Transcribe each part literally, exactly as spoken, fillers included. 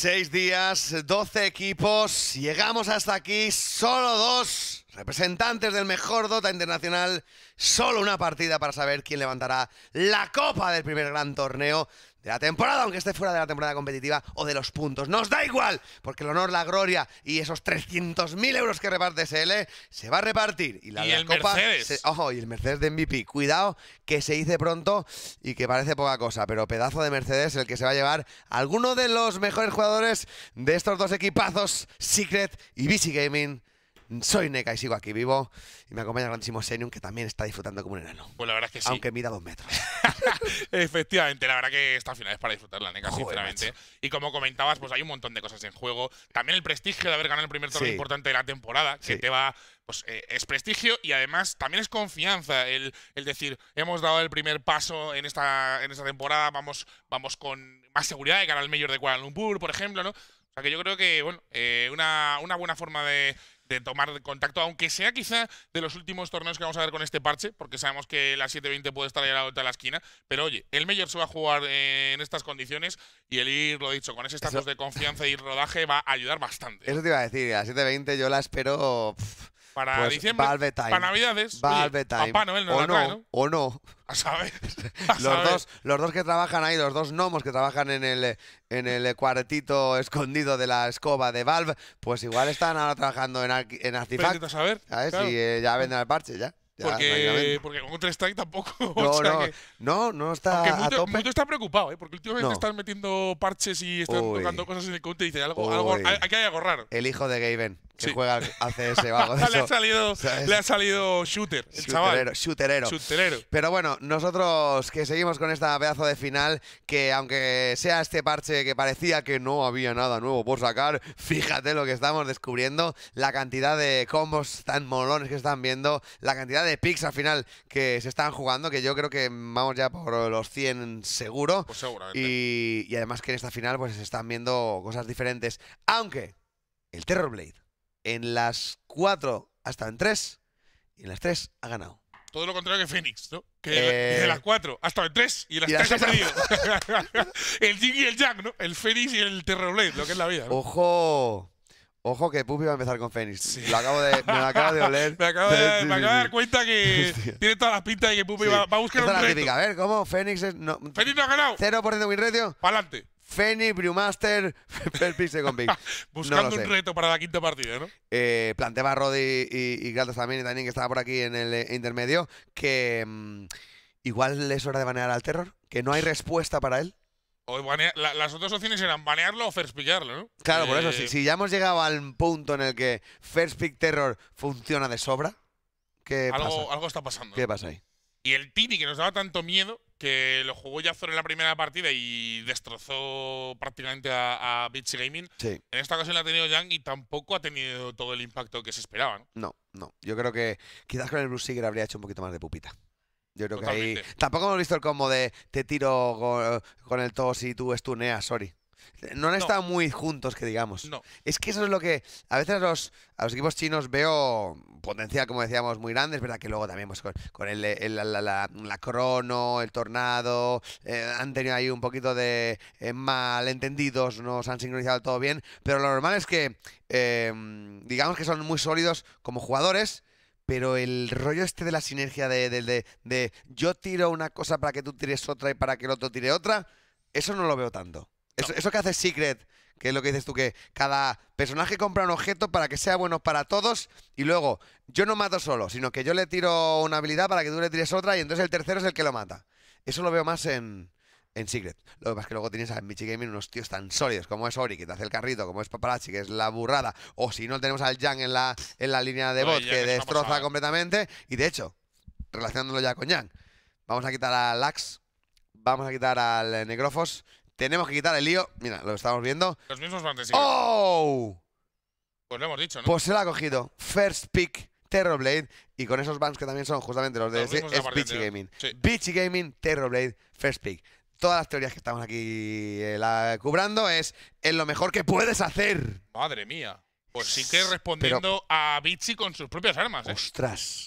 Seis días, doce equipos, llegamos hasta aquí, solo dos representantes del mejor Dota internacional, solo una partida para saber quién levantará la copa del primer gran torneo de la temporada, aunque esté fuera de la temporada competitiva o de los puntos. Nos da igual, porque el honor, la gloria y esos trescientos mil euros que reparte S L se va a repartir. Y la, y la el copa, Mercedes. Se, ojo, y el Mercedes de M V P. Cuidado, que se dice pronto y que parece poca cosa, pero pedazo de Mercedes el que se va a llevar a alguno de los mejores jugadores de estos dos equipazos, Secret y B C Gaming. Soy Neka y sigo aquí vivo. Y me acompaña el grandísimo Xenium, que también está disfrutando como un enano. Pues la verdad es que sí. Aunque mida dos metros. Efectivamente, la verdad que esta final es para disfrutarla, Neka, Joder, sinceramente. macho. Y como comentabas, pues hay un montón de cosas en juego. También el prestigio de haber ganado el primer torneo Sí. importante de la temporada, que Sí. te va… Pues eh, es prestigio y además también es confianza el, el decir, hemos dado el primer paso en esta, en esta temporada, vamos, vamos con más seguridad de cara al Mayor de Kuala Lumpur, por ejemplo, ¿no? O sea que yo creo que, bueno, eh, una, una buena forma de, de tomar contacto, aunque sea quizá de los últimos torneos que vamos a ver con este parche, porque sabemos que la siete veinte puede estar ahí a la vuelta de la esquina, pero oye, el Mayor se va a jugar eh, en estas condiciones y el ir, lo dicho, con ese estatus Eso- de confianza y rodaje va a ayudar bastante. Eso te iba a decir, a las siete veinte yo la espero… pff, Para pues, diciembre, Valve Time. para Navidades, Valve oye, Time. Papá Noel nos o la no, trae, ¿no? o no. A saber. A Los saber. dos, los dos que trabajan ahí, los dos gnomos que trabajan en el, en el cuartito escondido de la escoba de Valve, pues igual están ahora trabajando en, Arqui- en Artifact, Vete a saber. ¿sabes? claro. Y eh, ya vendrá el parche, ya. Ya, Porque, tranquilamente. porque con Counter-Strike tampoco. No, o sea no, que, no, no está aunque a Muto, tope. Muto está preocupado, ¿eh? Porque últimamente No. están metiendo parches y están Uy. tocando cosas en el counter y dice algo, algo, Uy. hay- aquí hay algo raro. El hijo de Gaben, que Sí. juega al, al C S o algo de le, ha eso. salido, ¿sabes? le ha salido shooter, el chaval. Shooterero, shooterero. Shooterero. Pero bueno, nosotros que seguimos con esta pedazo de final, que aunque sea este parche que parecía que no había nada nuevo por sacar, fíjate lo que estamos descubriendo, la cantidad de combos tan molones que están viendo, la cantidad de picks al final que se están jugando, que yo creo que vamos ya por los cien seguro. Pues seguramente. Y, y además que en esta final pues se están viendo cosas diferentes. Aunque el Terrorblade en las cuatro hasta en tres y en las tres ha ganado. Todo lo contrario que Fénix, ¿no? Que Eh, de las cuatro hasta el tres y en las y las tres ha tres- perdido. El Jing y el Yang, ¿no? El Fénix y el Terrorblade, lo que es la vida, ¿no? Ojo, ojo que Pupi va a empezar con Fénix. Sí. Lo acabo de, me lo acabo de oler. Me acabo de, Sí, me sí, acabo de dar sí. cuenta que Hostia. tiene todas las pintas de que Pupi Sí. va, va a buscar Esta un es la reto. típica. A ver, ¿cómo? Fénix es… No, Fénix no ha ganado. cero por ciento win ratio. Pa'lante. Fénix, Brewmaster, First Pick, Second Pick. Buscando sé. un reto para la quinta partida, ¿no? Eh, planteaba Rodi y, y Gratos también, y también que estaba por aquí en el eh, intermedio, que mm, igual es hora de banear al Terror, que no hay respuesta para él. O banea- la- las otras opciones eran banearlo o first pillarlo, ¿no? Claro, por eso, Eh, si, si ya hemos llegado al punto en el que First Pick Terror funciona de sobra, ¿qué algo, pasa? algo está pasando. ¿Qué pasa ahí? Y el Tini, que nos daba tanto miedo, que lo jugó ya en la primera partida y destrozó prácticamente a, a Beach Gaming. Sí. En esta ocasión la ha tenido Yang y tampoco ha tenido todo el impacto que se esperaba, ¿no? No, no. Yo creo que quizás con el Blue Seeker habría hecho un poquito más de pupita. Yo creo que ahí… Totalmente. Tampoco hemos visto el combo de te tiro con, con el tos y tú estuneas, sorry. No han No. estado muy juntos, que digamos. No. Es que eso es lo que… A veces a los, a los equipos chinos veo potencial, como decíamos, muy grande. Es verdad que luego también pues, con, con el, el- la, la, la- la Crono, el Tornado… eh, han tenido ahí un poquito de eh, malentendidos, no se han sincronizado todo bien. Pero lo normal es que… eh, digamos que son muy sólidos como jugadores. Pero el rollo este de la sinergia de, de, de, de yo tiro una cosa para que tú tires otra y para que el otro tire otra, eso no lo veo tanto. Eso, eso que hace Secret, que es lo que dices tú, que cada personaje compra un objeto para que sea bueno para todos y luego yo no mato solo, sino que yo le tiro una habilidad para que tú le tires otra y entonces el tercero es el que lo mata. Eso lo veo más en, en Secret. Lo que pasa es que luego tienes a Michi Gaming unos tíos tan sólidos como es Ori, que te hace el carrito, como es Paparazzi, que es la burrada, o si no tenemos al Yang en la, en la línea de Oye, bot, Yang que es una destroza pasada. completamente. Y de hecho, relacionándolo ya con Yang, vamos a quitar a Lax, vamos a quitar al eh, Necrofos, tenemos que quitar el lío. Mira, lo estamos viendo. Los mismos van de Secret. ¡Oh! Pues lo hemos dicho, ¿no? Pues se lo ha cogido First Pick Terrorblade y con esos bans que también son justamente los de Los mismos de la es partida Beachy anterior. Gaming. Sí. Beachy Gaming, Terrorblade, First Pick. Todas las teorías que estamos aquí eh, la, cubrando es en lo mejor que puedes hacer. Madre mía. Pues sí que respondiendo a Bichi con sus propias armas, ¿eh? Ostras.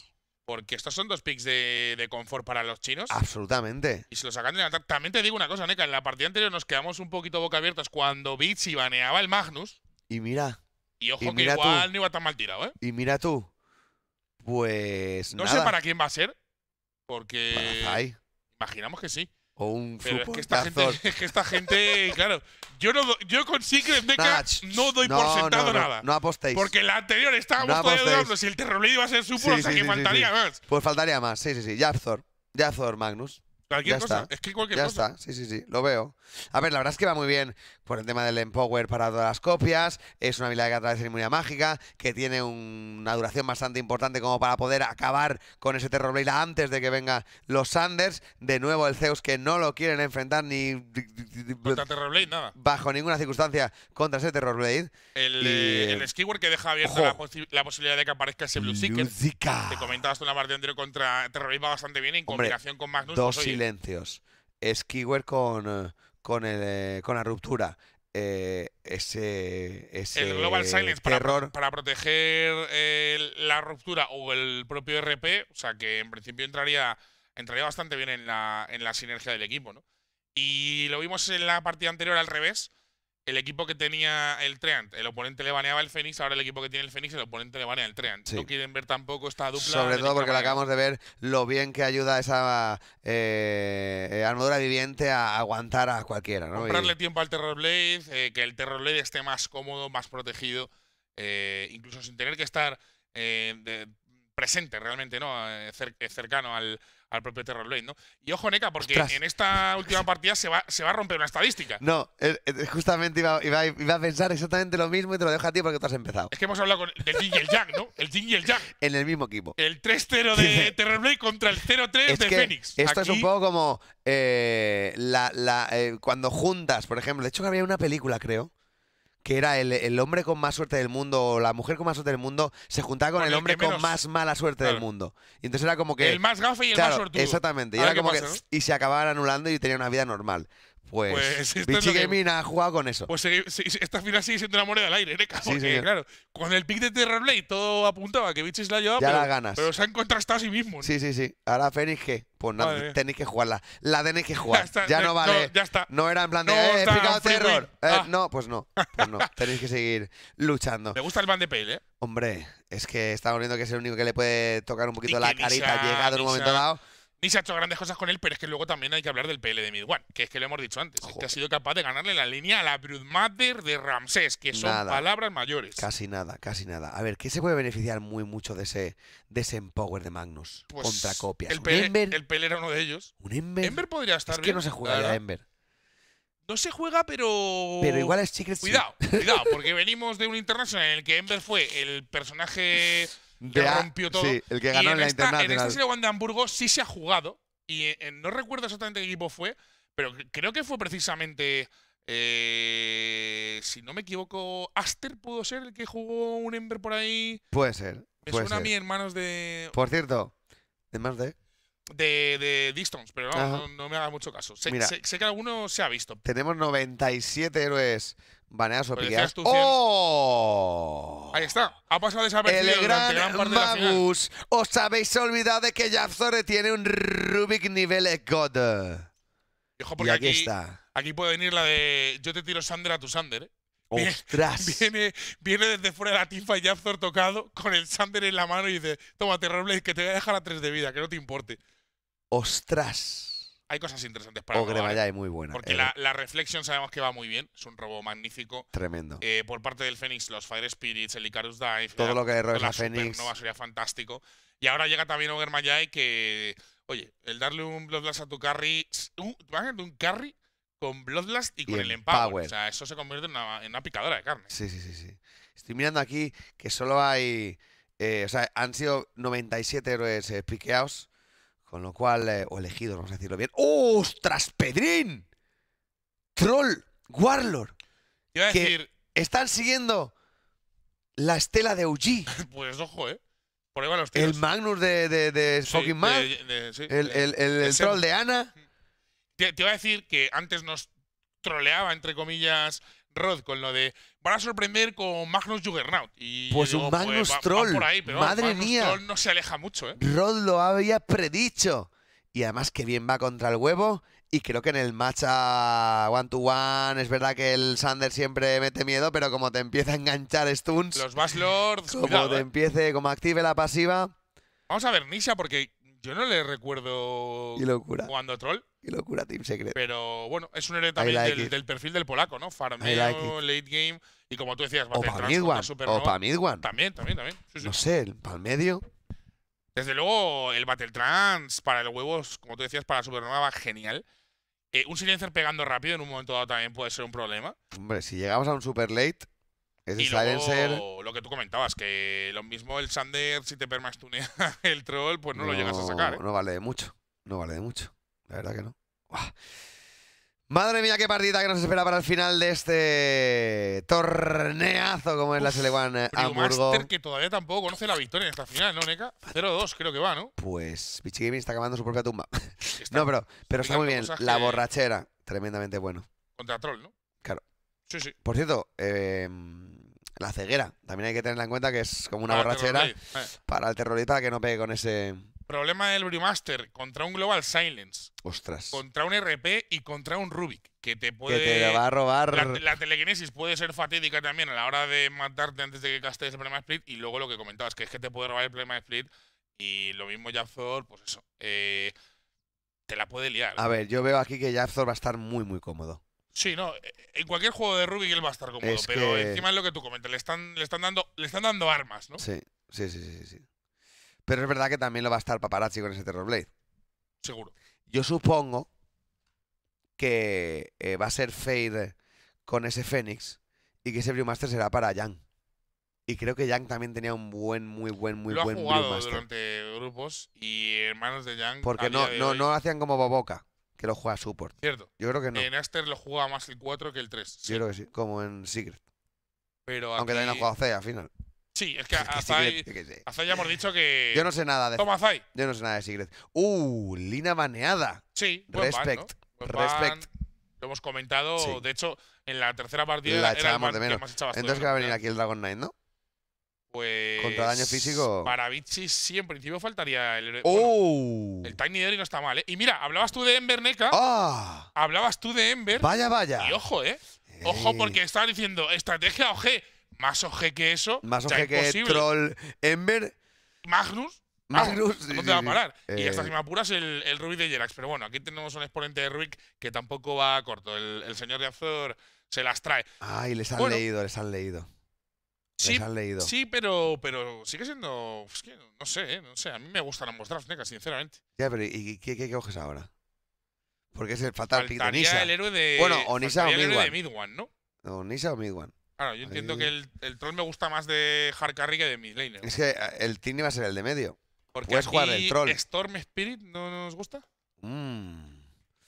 Porque estos son dos picks de, de confort para los chinos. Absolutamente. Y se los acaban de levantar. También te digo una cosa, Neka. En la partida anterior nos quedamos un poquito boca abiertos cuando Bichi baneaba el Magnus. Y mira. Y ojo y que mira igual tú. no iba tan mal tirado, ¿eh? Y mira tú. Pues No nada. sé para quién va a ser. Porque. Para Zai. Imaginamos que sí. O un Pero es support que esta gente, Azor. es que esta gente, claro, yo no do- yo con Secret Mecha Nada, ch- no doy no, por sentado no, no, nada. No apostéis. Porque en la anterior estábamos No todavía apostéis. dudando si el Terrorblade iba a ser super, Sí, o sea sí, que sí, sí, faltaría sí. más. Pues faltaría más. Sí, sí, sí. Yazor. Yazor Magnus. Cualquier Ya cosa, está. es que cualquier Ya cosa. está, sí, sí, sí, lo veo. A ver, la verdad es que va muy bien por el tema del Empower para todas las copias. Es una habilidad que atrae ceremonia mágica, que tiene un- una duración bastante importante como para poder acabar con ese Terrorblade antes de que vengan los Sanders. De nuevo el Zeus que no lo quieren enfrentar ni Contra Terrorblade, nada. bajo ninguna circunstancia contra ese Terrorblade. El, Y, eh, eh, el Skyward que deja abierta ojo. la, posi- la posibilidad de que aparezca ese Blue Seeker. Luzica. Te comentabas tú en la partida anterior contra Terrorblade va bastante bien. En Hombre, combinación con Magnus, Dos pues, oye, silencios. Skiwer con, eh, con, el, eh, con la ruptura. Eh, ese, ese el Global Silence para, pro- terror. para proteger eh, la ruptura o el propio R P, o sea que en principio entraría, entraría bastante bien en la, en la sinergia del equipo, ¿no? Y lo vimos en la partida anterior al revés. El equipo que tenía el Treant, el oponente le baneaba el Fénix, ahora el equipo que tiene el Fénix, el oponente le banea el Treant. Sí. No quieren ver tampoco esta dupla. Sobre de todo porque ninguna le manera. acabamos de ver lo bien que ayuda esa eh, eh, armadura viviente a aguantar a cualquiera, ¿no? Comprarle Y- tiempo al Terrorblade, eh, que el Terrorblade esté más cómodo, más protegido, eh, incluso sin tener que estar eh, de- presente realmente, ¿no? Eh, cer- eh, cercano al, al propio Terrorblade, ¿no? Y ojo, Neka, porque Ostras. en esta última partida se va, se va a romper una estadística. No, eh, eh, justamente iba, iba, iba a pensar exactamente lo mismo y te lo dejo a ti porque tú has empezado. Es que hemos hablado con del Jin y el Yang, ¿no? El Jin y el Yang. En el mismo equipo. El tres cero de Terrorblade contra el cero tres Es de que Fénix. esto es Aquí- un poco como eh, la, la, eh, cuando juntas, por ejemplo, de hecho que había una película, creo, que era el, el hombre con más suerte del mundo o la mujer con más suerte del mundo se juntaba con, Con el el hombre que con menos- más mala suerte del Claro. mundo. Y entonces era como que... el más gafe y el claro, más sortudo. exactamente. Y, A ver era qué como pasa, que, ¿no? y se acababan anulando y tenía una vida normal. Pues, Pues esto es Vichy lo que- Gaming ha jugado con eso. Pues segui- si- si- esta final sigue siendo una moneda al aire, Neka, Sí, porque señor. claro, con el pick de Terrorblade todo apuntaba que Bichis la llevaba, Ya pero, las ganas. pero se han contrastado a sí mismo. ¿no? Sí, sí, sí. Ahora Fénix, ¿qué? Pues Madre nada, mía. tenéis que jugarla. La tenéis que jugar. está, ya no- no vale. no, ya está. No era en plan de, No eh, he está picado free terror. win. Eh, Ah. No, pues no. Pues no. Tenéis que seguir luchando. Me gusta el Van de Pale, ¿eh? Hombre, es que estamos viendo que es el único que le puede tocar un poquito Y la que ni carita se ha- llegado en un ni se momento ha- dado. Ni se ha hecho grandes cosas con él, pero es que luego también hay que hablar del P L de Mid One, que es que lo hemos dicho antes, es que Joder. ha sido capaz de ganarle la línea a la Broodmother de Ramsés, que son Nada. palabras mayores. Casi nada, casi nada. A ver, ¿qué se puede beneficiar muy mucho de ese, de ese Empower de Magnus Pues contra copias? El ¿Un P L, Ember? el P L era uno de ellos. ¿Un Ember? Ember podría estar es que bien, no se la juega ya verdad. Ember. No se juega, pero. Pero igual es Secret sí. Cuidado, cuidado, porque venimos de un International en el que Ember fue el personaje que De A- rompió todo. Sí, el que y ganó en, en la esta, en Internacional. esta serie One de Hamburgo sí se ha jugado. Y eh, no recuerdo exactamente qué equipo fue, pero cre- creo que fue precisamente. eh, si no me equivoco, Aster pudo ser el que jugó un Ember por ahí. Puede ser. Me Puede suena a ser. mí en manos de. Por cierto, de más de. de, de Distance, pero no, Ajá. no, no me haga mucho caso. Sé, Mira. sé- sé que alguno se ha visto. Tenemos noventa y siete héroes baneados o Pues piqueados. decías tú cien. ¡Oh! Ahí está. Ha pasado desapercibido El durante gran gran parte de la final. Magus. Os habéis olvidado de que Yapzore tiene un Rubik nivel God. Y ojo, Y porque aquí aquí, está. aquí puede venir la de yo te tiro Sander a tu Sander. ¿eh? Bien- ¡Ostras! Viene, viene desde fuera de la teamfight Yapzor tocado con el Sander en la mano y dice, toma Terrorblade que te voy a dejar a tres de vida, que no te importe. ¡Ostras! Hay cosas interesantes para Ogre probar, ¿eh? Mayai, muy buena. Porque eh, la, la Reflection sabemos que va muy bien, es un robo magnífico. Tremendo. Eh, por parte del Fénix, los Fire Spirits, el Icarus Dive, Todo la- lo que le robes la a Fénix. Supernova sería fantástico. Y ahora llega también Ogre Mayai que, oye, el darle un Bloodlust a tu carry, un, imagínate un carry con Bloodlust y Y con el Empower. Empower. O sea, eso se convierte en una, en una picadora de carne. Sí, sí, sí, sí. Estoy mirando aquí que solo hay. eh, o sea, han sido noventa y siete héroes eh, piqueados. Con lo cual. eh, o elegidos, vamos a decirlo bien. ¡Ostras, Pedrín! Troll, Warlord. Iba a que- decir, Están siguiendo la estela de O G. pues ojo, ¿eh? Por ahí van los El tiros. Magnus de, de, de Sí, Fucking de- Man. de- sí, El, de- el, el, el Semo. troll de Ana. Te, te iba a decir que antes nos troleaba, entre comillas, Rod con lo de, van a sorprender con Magnus Juggernaut. Y Pues yo un digo, Magnus va- van Troll. por ahí, pero Madre Magnus mía. Troll no se aleja mucho, ¿eh? Rod lo había predicho. Y además que bien va contra el huevo. Y creo que en el match a one to one es verdad que el Sander siempre mete miedo, pero como te empieza a enganchar stuns, Los Baslords, como cuidado, te ¿eh? empiece, como active la pasiva, Vamos a ver Nisha, porque yo no le recuerdo y locura, jugando a Troll. y locura Team Secret. Pero bueno, es un héroe también like del, it. del perfil del polaco, ¿no? I Farmeo, like late game. Y como tú decías, O Battle para Trans mid contra one, Supernova. o para mid one. También, también, también. Sí, sí. No sé, para el medio. Desde luego, el Battle Trans para el huevos, como tú decías, para Supernova va genial. Eh, un silencer pegando rápido en un momento dado también puede ser un problema. Hombre, si llegamos a un super late, ese Y silencer. luego, lo que tú comentabas, que lo mismo el Sander, si te permastunea el troll, pues no, lo llegas a sacar. ¿eh? No vale de mucho. No vale de mucho. La verdad que no. Uah. Madre mía, qué partida que nos espera para el final de este torneazo como es la S L One Hamburgo. Brewmaster, que todavía tampoco conoce la victoria en esta final, ¿no, Neka? cero dos creo que va, ¿no? Pues Bichi Gaming está acabando su propia tumba. Está No, pero, pero está muy bien. cosas La que- borrachera, tremendamente bueno. Contra troll, ¿no? Claro. Sí, sí. Por cierto, eh, la ceguera. También hay que tenerla en cuenta que es como una Para borrachera Terrorblade. Eh. para el terrorista para que no pegue con ese. Problema del Brewmaster contra un Global Silence, Ostras. contra un R P y contra un Rubik, que te Que puede… te va a robar. La, la telequinesis puede ser fatídica también a la hora de matarte antes de que castes el problema split. Y luego lo que comentabas, que es que te puede robar el problema split. Y lo mismo Yapzor, pues eso. Eh, te la puede liar. A ver, yo veo aquí que Yapzor va a estar muy, muy cómodo. Sí, no. En cualquier juego de Rubik él va a estar cómodo. Es pero que- encima es lo que tú comentas. Le están, le están, dando, le están dando armas, ¿no? Sí, sí, sí, sí, sí. Pero es verdad que también lo va a estar Paparazzi con ese Terrorblade. Seguro. Yo supongo que eh, va a ser Fade con ese Fénix y que ese Brewmaster será para Yang. Y creo que Yang también tenía un buen, muy buen, muy lo buen ha jugado Brewmaster. durante grupos y hermanos de Young. Porque a no, día de no, hoy- no lo hacían como Boboca, que lo juega support. Cierto. Yo creo que no. En Aster lo juega más el cuatro que el tres. Sí. Yo creo que sí, como en Secret. Pero Aunque aquí- también ha jugado C al final. Sí, es que Es que Azai, Secret, yo qué sé. Azai ya hemos dicho que. Yo no sé nada de Toma, Azai. Yo no sé nada de Secret. Uh, Lina baneada. Sí, buen ban, Respect. ¿no? Buen Respect. ban. Lo hemos comentado. Sí. De hecho, en la tercera partida La era el echábamos ban de que menos. más echabas tú de Entonces, ¿qué va a menos, venir ¿verdad? aquí el Dragon Knight, no? Pues. Contra daño físico. Para Bichis, sí, en principio faltaría el. ¡Oh! Bueno, el Tiny Dory no está mal, ¿eh? Y mira, hablabas tú de Ember, Neka. ¡Ah! Hablabas tú de Ember. Vaya, vaya. Y ojo, ¿eh? Ojo, Ey. porque estaba diciendo estrategia O G. Más O G que eso. Más ya oje que imposible. Troll Ember. Magnus. vamos, Magnus. sí, ¿Dónde sí, va a sí. parar? Y Eh, hasta si me apuras el, el Rubik de Jerax. Pero bueno, aquí tenemos un exponente de Rubik que tampoco va corto. El, el señor de Azor se las trae. Ay, les han Bueno. leído, les han leído. Sí, Les han leído. sí, pero, pero sigue siendo. Es que no sé, ¿eh? No sé. A mí me gustan ambos drafts, Neka, sinceramente. Ya, pero ¿y qué, qué, qué coges ahora? Porque es el fatal pick de Faltaría Nisa. el héroe de. Bueno, o Nisa faltaría o el héroe de Midwan. Midwan, ¿no? O Nisa o Midwan. Claro, yo entiendo Ahí. que el, el troll me gusta más de hard carry que de midlaner. Es que eh, el Tini va a ser el de medio. Porque puedes jugar aquí el troll. Storm Spirit no nos gusta. Mm.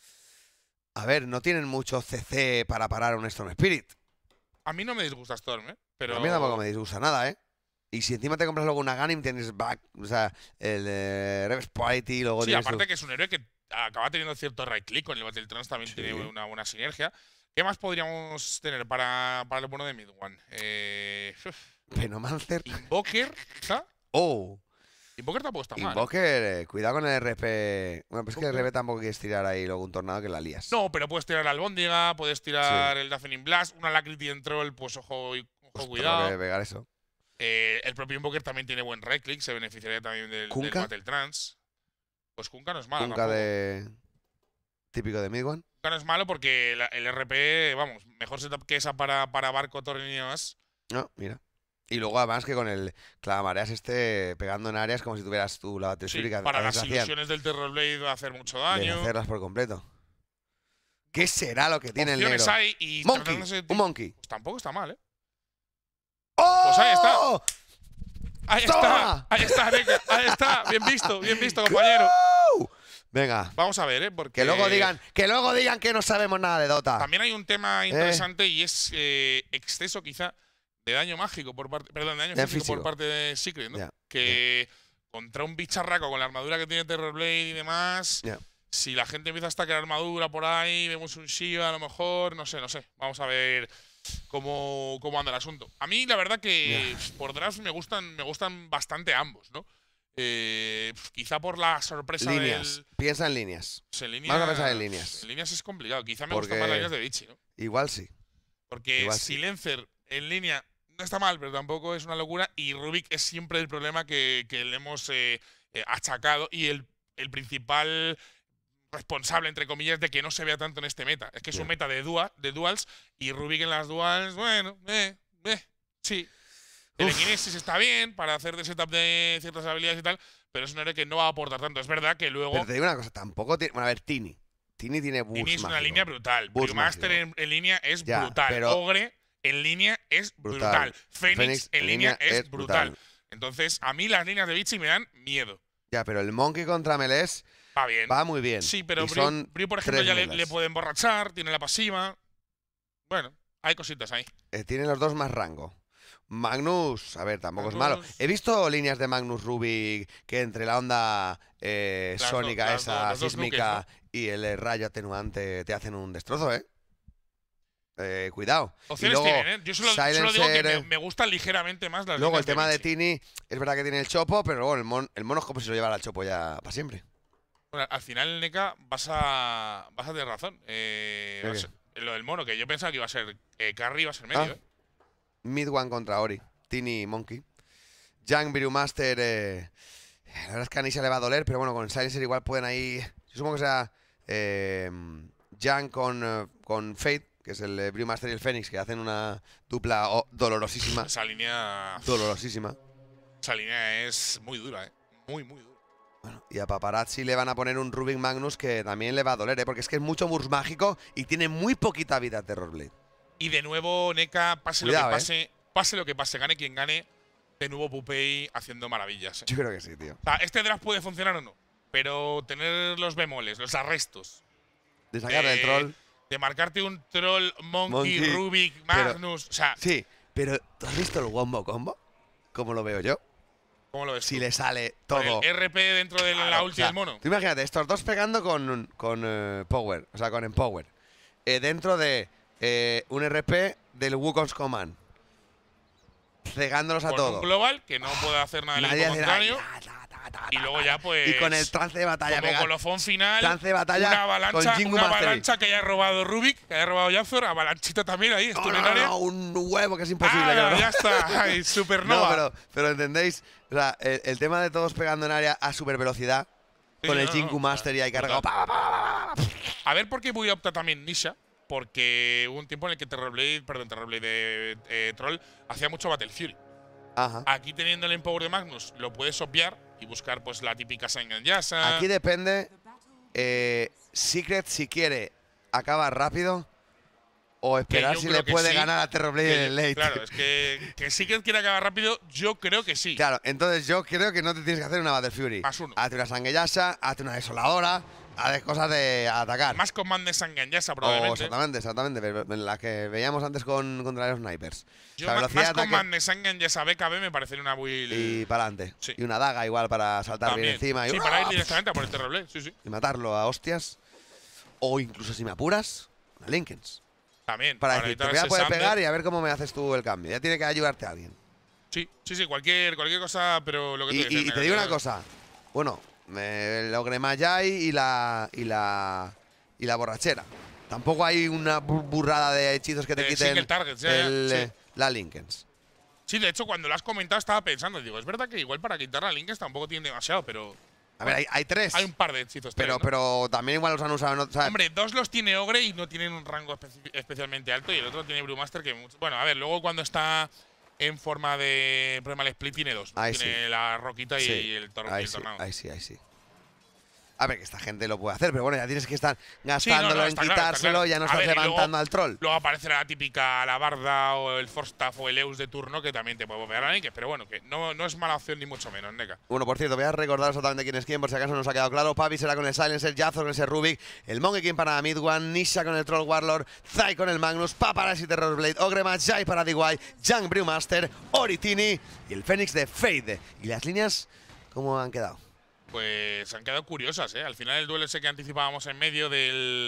A ver, no tienen mucho C C para parar un Storm Spirit. A mí no me disgusta Storm, ¿eh? Pero A mí tampoco me disgusta nada, ¿eh? Y si encima te compras luego una Ganim, tienes back, o sea, el eh, Rev Spite y luego Sí, tienes aparte tu- que es un héroe que acaba teniendo cierto right click con el Battletrons, también Sí. tiene una buena sinergia. ¿Qué más podríamos tener para, para el bueno de Midwan? Eh, uf, Venomancer. Invoker, quizá. Oh, Invoker tampoco está mal. ¿eh? Invoker, eh, cuidado con el R P. Bueno, pues es que el Invoker. R P tampoco quieres tirar ahí luego un tornado que la lías. No, pero puedes tirar la Albóndiga, puedes tirar el Deafening Blast, una Lacrity en Troll, pues ojo, y- ojo Pues cuidado. tengo que pegar eso. Eh, el propio Invoker también tiene buen right click, se beneficiaría también del, del ¿Kunkka? Battletrans. Pues Kunkka no es malo. Nunca de. Típico de Midwan. Kunkka no es malo porque la- el R P, vamos, mejor setup que esa para, para barco, torre y demás. No, mira. Y luego además que con el clamareas este pegando en áreas como si tuvieras tú la batería Sí, esférica, para a las sensación ilusiones del Terrorblade va a hacer mucho de daño. hacerlas por completo. ¿Qué será lo que tiene el negro? Opciones hay y Monkey, tratándose de ti- un monkey. pues tampoco está mal, ¿eh? ¡Oh! Pues ahí está. Ahí ¡Toma! está, ahí está, Neka, ahí está. Bien visto, bien visto, compañero. ¡Uh! Venga, Vamos a ver, ¿eh? Porque que luego digan, que luego digan que no sabemos nada de Dota. también hay un tema interesante y es eh, exceso quizá de daño mágico por parte, perdón, de daño De físico, físico. por parte de Secret, ¿no? Ya, que contra un bicharraco con la armadura que tiene Terrorblade y demás, Ya. si la gente empieza a stackear armadura por ahí, vemos un Shiva a lo mejor, no sé, no sé. Vamos a ver. cómo, cómo anda el asunto. A mí, la verdad que por draft me gustan, me gustan bastante ambos, ¿no? Eh, quizá por la sorpresa Líneas. del… Piensa en líneas. Pues en Vamos a pensar en líneas. En líneas es complicado. Quizá me Porque gustan más las líneas de Vichy, ¿no? Igual sí. Porque Igual sí. Silencer en línea no está mal, pero tampoco es una locura. Y Rubik es siempre el problema que, que le hemos eh, eh, achacado. Y el, el principal responsable, entre comillas, de que no se vea tanto en este meta. Es que es Yeah. un meta de, dual, de duals. Y Rubik en las duals, bueno, eh, eh, sí. Telekinesis está bien para hacer de setup de ciertas habilidades y tal, pero es un héroe que no va a aportar tanto. Es verdad que luego… Pero te digo una cosa, tampoco tiene… Bueno, a ver, Tini. Tini tiene boost Tini es una mágico. línea brutal. Boost Brewmaster mágico. en, en línea es Ya, brutal. pero- Ogre en línea es brutal. Brutal. Fénix, Fénix en línea es, es brutal. brutal. Entonces, a mí las líneas de Vichy me dan miedo. Ya, pero el Monkey contra Melés Va bien. va muy bien. Sí, pero Y Brew, son Brew, por ejemplo, tres ya le, melas. le puede emborrachar, tiene la pasiva. Bueno, hay cositas ahí. Eh, tienen los dos más rango. Magnus, a ver, tampoco es malo. Magnus- He visto líneas de Magnus Rubik que entre la onda eh, Las do- sónica las esa, do- los dos sísmica nuques, y el eh, rayo atenuante te hacen un destrozo, ¿eh? Eh, cuidado. Y Opciones luego, tienen, ¿eh? Yo solo, solo digo que Silencer, me, eh, me gustan ligeramente más las luego el líneas de tema de Vichy. Tini, es verdad que tiene el chopo, pero luego el, mon- el mono es como si lo llevara al chopo ya para siempre. Bueno, al final, Neka, vas a, vas a tener razón. Eh, ¿Qué, va a qué? ser- lo del mono, que yo pensaba que iba a ser eh, carry, iba a ser Ah. medio. ¿eh? Mid one contra Ori. Tini y Monkey. Young Brewmaster. Eh, la verdad es que a Nisha le va a doler, pero bueno, con Silencer igual pueden ahí. Yo supongo que sea eh, Young con, eh, con Fate, que es el eh, Brewmaster y el Fénix, que hacen una dupla oh, dolorosísima. Esa línea. Dolorosísima. Esa línea es muy dura, ¿eh? Muy, muy dura. Bueno, y a Paparazzi le van a poner un Rubik Magnus que también le va a doler, ¿eh? Porque es que es mucho burst mágico y tiene muy poquita vida Terrorblade. Y de nuevo, Neka, pase Cuidado, lo que ¿eh? pase, pase lo que pase, gane quien gane, de nuevo Pupei haciendo maravillas. ¿eh? Yo creo que sí, tío. O sea, este draft puede funcionar o no, pero tener los bemoles, los arrestos, De sacarle el Eh, troll. de marcarte un troll, Monkey, Monkey, Rubik, pero- Magnus, o sea, Sí, pero ¿tú has visto el Wombo Combo? ¿Cómo lo veo yo? ¿cómo lo ves? Si tú? le sale Con todo. el R P dentro de la Claro, ulti o sea, del mono. Tú imagínate, estos dos pegando con, con eh, Power, o sea, con Empower. Eh, dentro de eh, un R P del Wukong's Command. Cegándolos a Con todos. un global que no puede hacer nada del Nadie equipo hace contrario. nada. Ta, ta, ta, Y ta, luego ta, ya, ta. pues, Y con el trance de batalla. Como pega- colofón final, trance de batalla una con avalancha, Jingu una Mastery. avalancha que haya robado Rubik, que haya robado Yazor, avalanchita también ahí, No, estuvo no, en no, área. no, un huevo que es imposible. Ah, que no, no. ya está, ay, No, supernova. pero, pero entendéis, o sea, el, el tema de todos pegando en área a super velocidad, Sí, con sí, el no, Jingu no, Master y ahí brutal. cargado. pa, pa, pa, pa, pa. A ver por qué voy a optar también Nisha, porque hubo un tiempo en el que Terrorblade, perdón, Terrorblade de eh, Troll hacía mucho Battle Fury. Ajá. Aquí teniendo el Empower de Magnus, lo puedes obviar y buscar pues la típica Sangan Yasa. Aquí depende eh, Secret si quiere acabar rápido o esperar yo si creo le que puede sí, ganar a Terrorblade que en yo- el late. Claro, es que, que Secret quiere acabar rápido, yo creo que sí. Claro, entonces yo creo que no te tienes que hacer una Battle Fury. Más uno. Hazte una Sangeyasa, hazte una desoladora, haz cosas de atacar. Más command de Sangan Yasa O probablemente. exactamente, exactamente, pero en la que veíamos antes con, contra los snipers. Yo O sea, ma- velocidad más de ataque command de Sangan Yasa B K B me parecería una build. y para adelante. Sí. Y una daga igual para saltar bien también. encima y, Sí, para ir directamente a por el Terrorblade, sí, sí. y matarlo a hostias. O incluso si me apuras, una Linkens. También. Para decir, te evitar voy a ese poder Sunder. pegar y a ver cómo me haces tú el cambio. Ya tiene que ayudarte a alguien. Sí, sí, sí, cualquier, cualquier cosa, pero lo que Y, tú y- dices. y te digo una cosa. Bueno, me logré Mayai y la, y la y la borrachera. Tampoco hay una bu- burrada de hechizos que te De quiten single targets, ya, ya, el, sí. eh, la Linkens. Sí, de hecho, cuando lo has comentado estaba pensando, digo, es verdad que igual para quitar la Linkens tampoco tiene demasiado, pero A ver, hay, hay tres. hay un par de hechizos. pero, tres, ¿no? pero también igual los han usado en otro- ¿sabes? Hombre, dos los tiene Ogre y no tienen un rango especi- especialmente alto y el otro tiene Brewmaster que… mucho- Bueno, a ver, luego cuando está en forma de Primal Split tiene dos. ¿no? Ahí Tiene sí. la roquita y, Sí, y el, tor y ahí el sí, tornado. ahí sí, ahí sí. A ver, que esta gente lo puede hacer, pero bueno, ya tienes que estar Sí, no, gastándolo no, en está claro, está quitárselo, claro. ya no A estás ver, y luego- levantando al troll. Luego aparecerá la típica Alabarda o el Forstaff o el Eus de turno que también te puede pegar a Linkens, pero bueno, que no, no es mala opción ni mucho menos, Neka. Bueno, por cierto, voy a recordar exactamente quién es quién, por si acaso nos ha quedado claro. Papi será con el Silencer, Yazor con ese Rubik, el Monkey King para Mid One, Nisha con el Troll Warlord, Zai con el Magnus, Paparazzi Terrorblade, Ogre Magi para D Y, Young Brewmaster, Oritini y el Fénix de Fade. ¿Y las líneas cómo han quedado? Pues han quedado curiosas, ¿eh? Al final el duelo ese que anticipábamos en medio del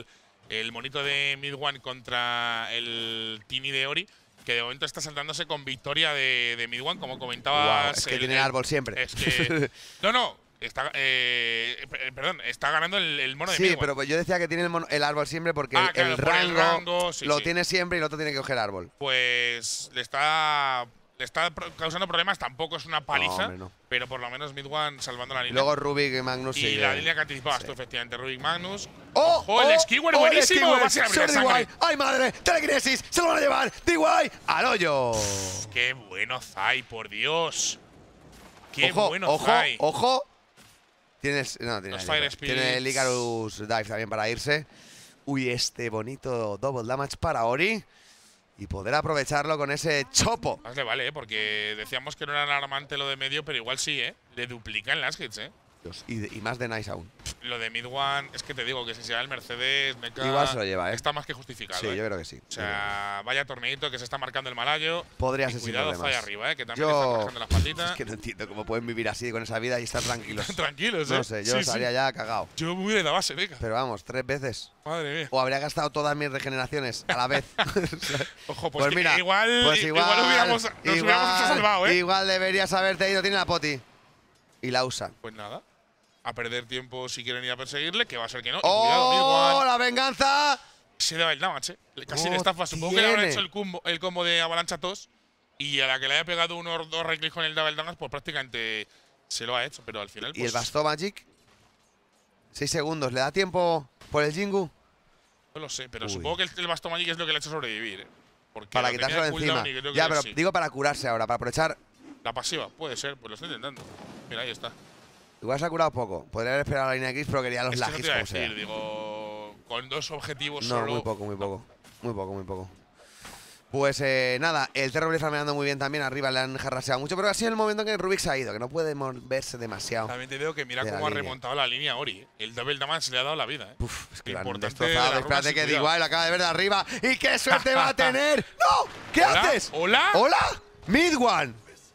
el monito de Mid One contra el Tini de Ori, que de momento está saltándose con victoria de, de Mid One, como comentabas. Wow, es que el, tiene el árbol siempre. Es que, no, no, está, eh, perdón, está ganando el, el mono de Sí, Mid One. pero yo decía que tiene el, mono- el árbol siempre porque Ah, el, claro, el por el rango, rango, sí, lo sí. tiene siempre y el otro tiene que coger árbol. Pues le está, le está pro- causando problemas, tampoco es una paliza, hombre, no. pero por lo menos Mid One salvando la línea. Luego Rubik y Magnus y sigue. la línea que anticipabas sí. tú, efectivamente, Rubik Magnus. ¡Oh! ¡Ojo, el oh, Skewer oh, el buenísimo! Skewer, Va a ser la primera Sir D Y. sangre. ¡Ay, madre! ¡Telequinesis! ¡Se lo van a llevar! D Y al hoyo. ¡Qué bueno Zai, por Dios! ¡Qué ojo, bueno ojo, Zai! ojo. Tienes. No, tiene Los nada que Fire ver. Tiene el Spirits. Icarus Dive también para irse. Uy, este bonito double damage para Ori. Y poder aprovecharlo con ese chopo. Más le vale, ¿eh? Porque decíamos que no era alarmante lo de medio, pero igual sí, ¿eh? Le duplican las hits, ¿eh? Dios, y, de- y más de nice aún. Lo de Mid One, es que te digo que si se va el Mercedes, Mecha, Igual se lo lleva, ¿eh? está más que justificado. Sí, ¿eh? yo creo que sí. O sea, vaya torneito que se está marcando el Malayo. Podría Y ser sin cuidado problemas. Zai arriba, ¿eh? Que también Yo- está trabajando las patitas. Es que no entiendo cómo pueden vivir así con esa vida y estar tranquilos. Tranquilos, ¿eh? No sé, yo Sí, estaría sí. ya cagado. Yo muy de la base, Mecha. Pero vamos, tres veces. Madre mía. O habría gastado todas mis regeneraciones a la vez. Ojo, pues, Pues que mira, igual, pues i- igual, igual hubiéramos, nos hubiéramos igual, salvado, ¿eh? igual deberías haberte ido, tiene la poti. Y la usa. Pues nada, a perder tiempo si quieren ir a perseguirle, que va a ser que no. Y cuidado, Mid ¡Oh, One. la venganza! Se da el damage, ¿eh? Casi Oh, le estafa. Supongo que le habrá tiene. hecho el combo, el combo de avalancha tos. Y a la que le haya pegado uno o dos right clicks con el double damage, pues prácticamente se lo ha hecho. Pero al final, Y el pues, Basto Magic. Seis segundos. ¿Le da tiempo por el Jingu? no lo sé. Pero Uy. supongo que el, el Bastón Magic es lo que le ha hecho sobrevivir, ¿eh? Porque Para lo quitárselo tenía de encima. cooldown y creo que Ya, le- pero sí. digo para curarse ahora, para aprovechar. La pasiva, puede ser, pues lo estoy intentando. Mira, ahí está. Igual se ha curado poco. Podría haber esperado a la línea X, pero quería los Es que eso lagis te iba a como sea. decir, digo, con dos objetivos No, solo. muy poco, muy poco. Muy poco, muy poco. Pues eh, nada, el Terror está mirando muy bien también. Arriba le han jarraseado mucho, pero ha sido el momento en que Rubik se ha ido, que no puede moverse demasiado. También te digo que mira de la cómo ha línea. remontado la línea Ori. ¿eh? El double damage le ha dado la vida, ¿eh? Uf, es que lo han Importante de destrozado. las Espérate runas y que cuidado. D Y lo acaba de ver de arriba. ¿Y qué suerte va a tener? ¡No! ¿Qué ¿Hola? haces? ¿Hola? ¡Hola! Mid One.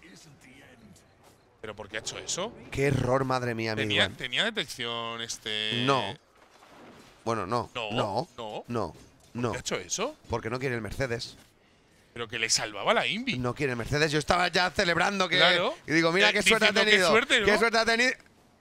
¿Pero por qué ha hecho eso? Qué error, madre mía, Mid ¿Tenía, One. tenía detección este. No. Bueno, no. No, No. no. No. No. ¿Qué ha hecho eso? Porque no quiere el Mercedes. Pero que le salvaba la Invi. No quiere el Mercedes. Yo estaba ya celebrando que. Claro. Y digo, mira Eh, qué suerte ha diciendo, qué tenido. suerte, ¿no? Qué suerte ha tenido.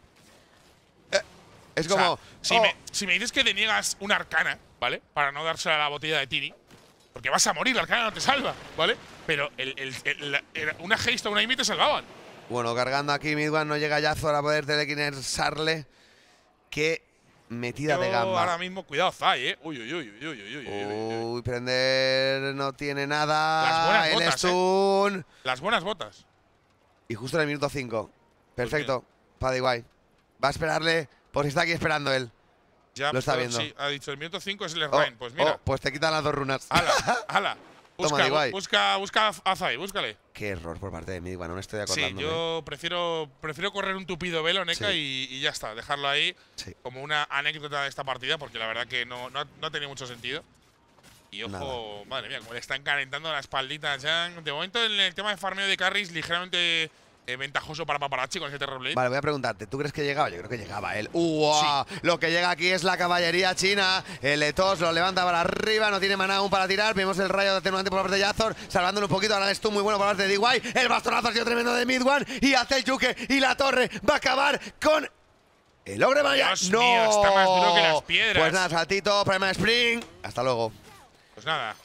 Eh, es O sea, como. si, oh, me, si me dices que te niegas una arcana, ¿vale? Para no dársela a la botella de Tini. Porque vas a morir, la arcana no te salva, ¿vale? Pero el, el, el- la- era una haste o una Invi te salvaban. Bueno, cargando aquí Mid One, no llega Yazo para poder telequinersarle. Qué metida Yo de gamba. ahora mismo, cuidado, Zai, ¿eh? Uy, uy, uy, uy, uy, uy, uy, uy, uy. Uy, prender no tiene nada. Las buenas el botas, ¿eh? stun. Las buenas botas. Y justo en el minuto cinco. Perfecto. Para D Y. Va a esperarle por si está aquí esperando él. Ya, Lo está pues, viendo. Sí, ha dicho el minuto cinco es el Oh, Rain. Pues mira. oh, pues te quitan las dos runas. Ala, ala. Busca, Toma, D Y. busca, busca a Zai, búscale. Qué error por parte de Mid One, no estoy Sí, acordándome. yo prefiero, prefiero correr un tupido velo, Neka, Sí. y, y ya está. Dejarlo ahí Sí. como una anécdota de esta partida, porque la verdad que no, no, ha- no ha tenido mucho sentido. Y ojo, Nada. madre mía, como le están calentando la espaldita a Jang. De momento, en el tema de farmeo de carries, ligeramente eh, ventajoso para Paparazzi con ese Terror Blade. Vale, voy a preguntarte, ¿tú crees que llegaba? Yo creo que llegaba él. ¡Uah! Lo que llega aquí es la caballería china. El Etos lo levanta para arriba, no tiene maná aún para tirar. Vemos el rayo de atenuante por parte de Yazor, salvándolo un poquito. Ahora es tú muy bueno por parte de D Y. El bastonazo ha sido tremendo de Mid One. Y hace el yuke y la torre va a acabar con el ogre Maya. Dios ¡No! mío, está más duro que las piedras. Pues nada, saltito, Prima Spring. Hasta luego. Pues nada.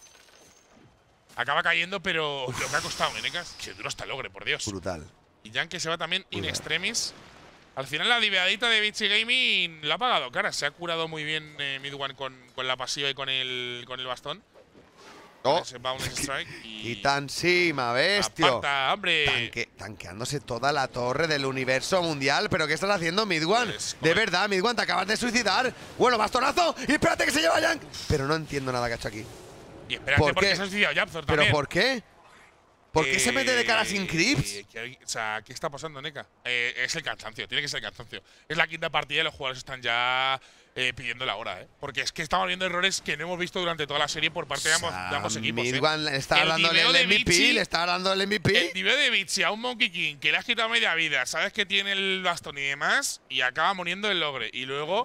Acaba cayendo, pero lo que ha costado, Menecas. Que duro está el ogre, por Dios. Brutal. Y Jan que se va también in Brutal. extremis. Al final la diveadita de Bichi Gaming la ha pagado cara. Se ha curado muy bien eh, Mid One con, con la pasiva y con el, con el bastón. Oh. Con ese Boundless Strike. Y, Y tan encima, bestia. aparta, hombre. Tanque- tanqueándose toda la torre del universo mundial. ¿Pero qué estás haciendo, Mid One? Pues, de come- verdad, Mid One, te acabas de suicidar. Bueno, bastonazo. Y espérate que se lleva Yang. Pero no entiendo nada que ha hecho aquí. Y espérate, ¿por porque qué? se ha suicidado Yapzor ¿Pero también. por qué? ¿Por qué se mete de cara sin Eh, creeps? que hay- o sea, ¿qué está pasando, Neka? Eh, es el cansancio, tiene que ser el cansancio. Es la quinta partida y los jugadores están ya eh, pidiendo la hora, ¿eh? Porque es que estamos viendo errores que no hemos visto durante toda la serie por parte de ambos, de ambos equipos. Mid ¿eh? One le está El dando diveo el de M V P. Vichy- Le está dando el M V El P. nivel de Bichi a un Monkey King que le has quitado media vida, sabes que tiene el bastón y demás, y acaba muriendo el logre. Y luego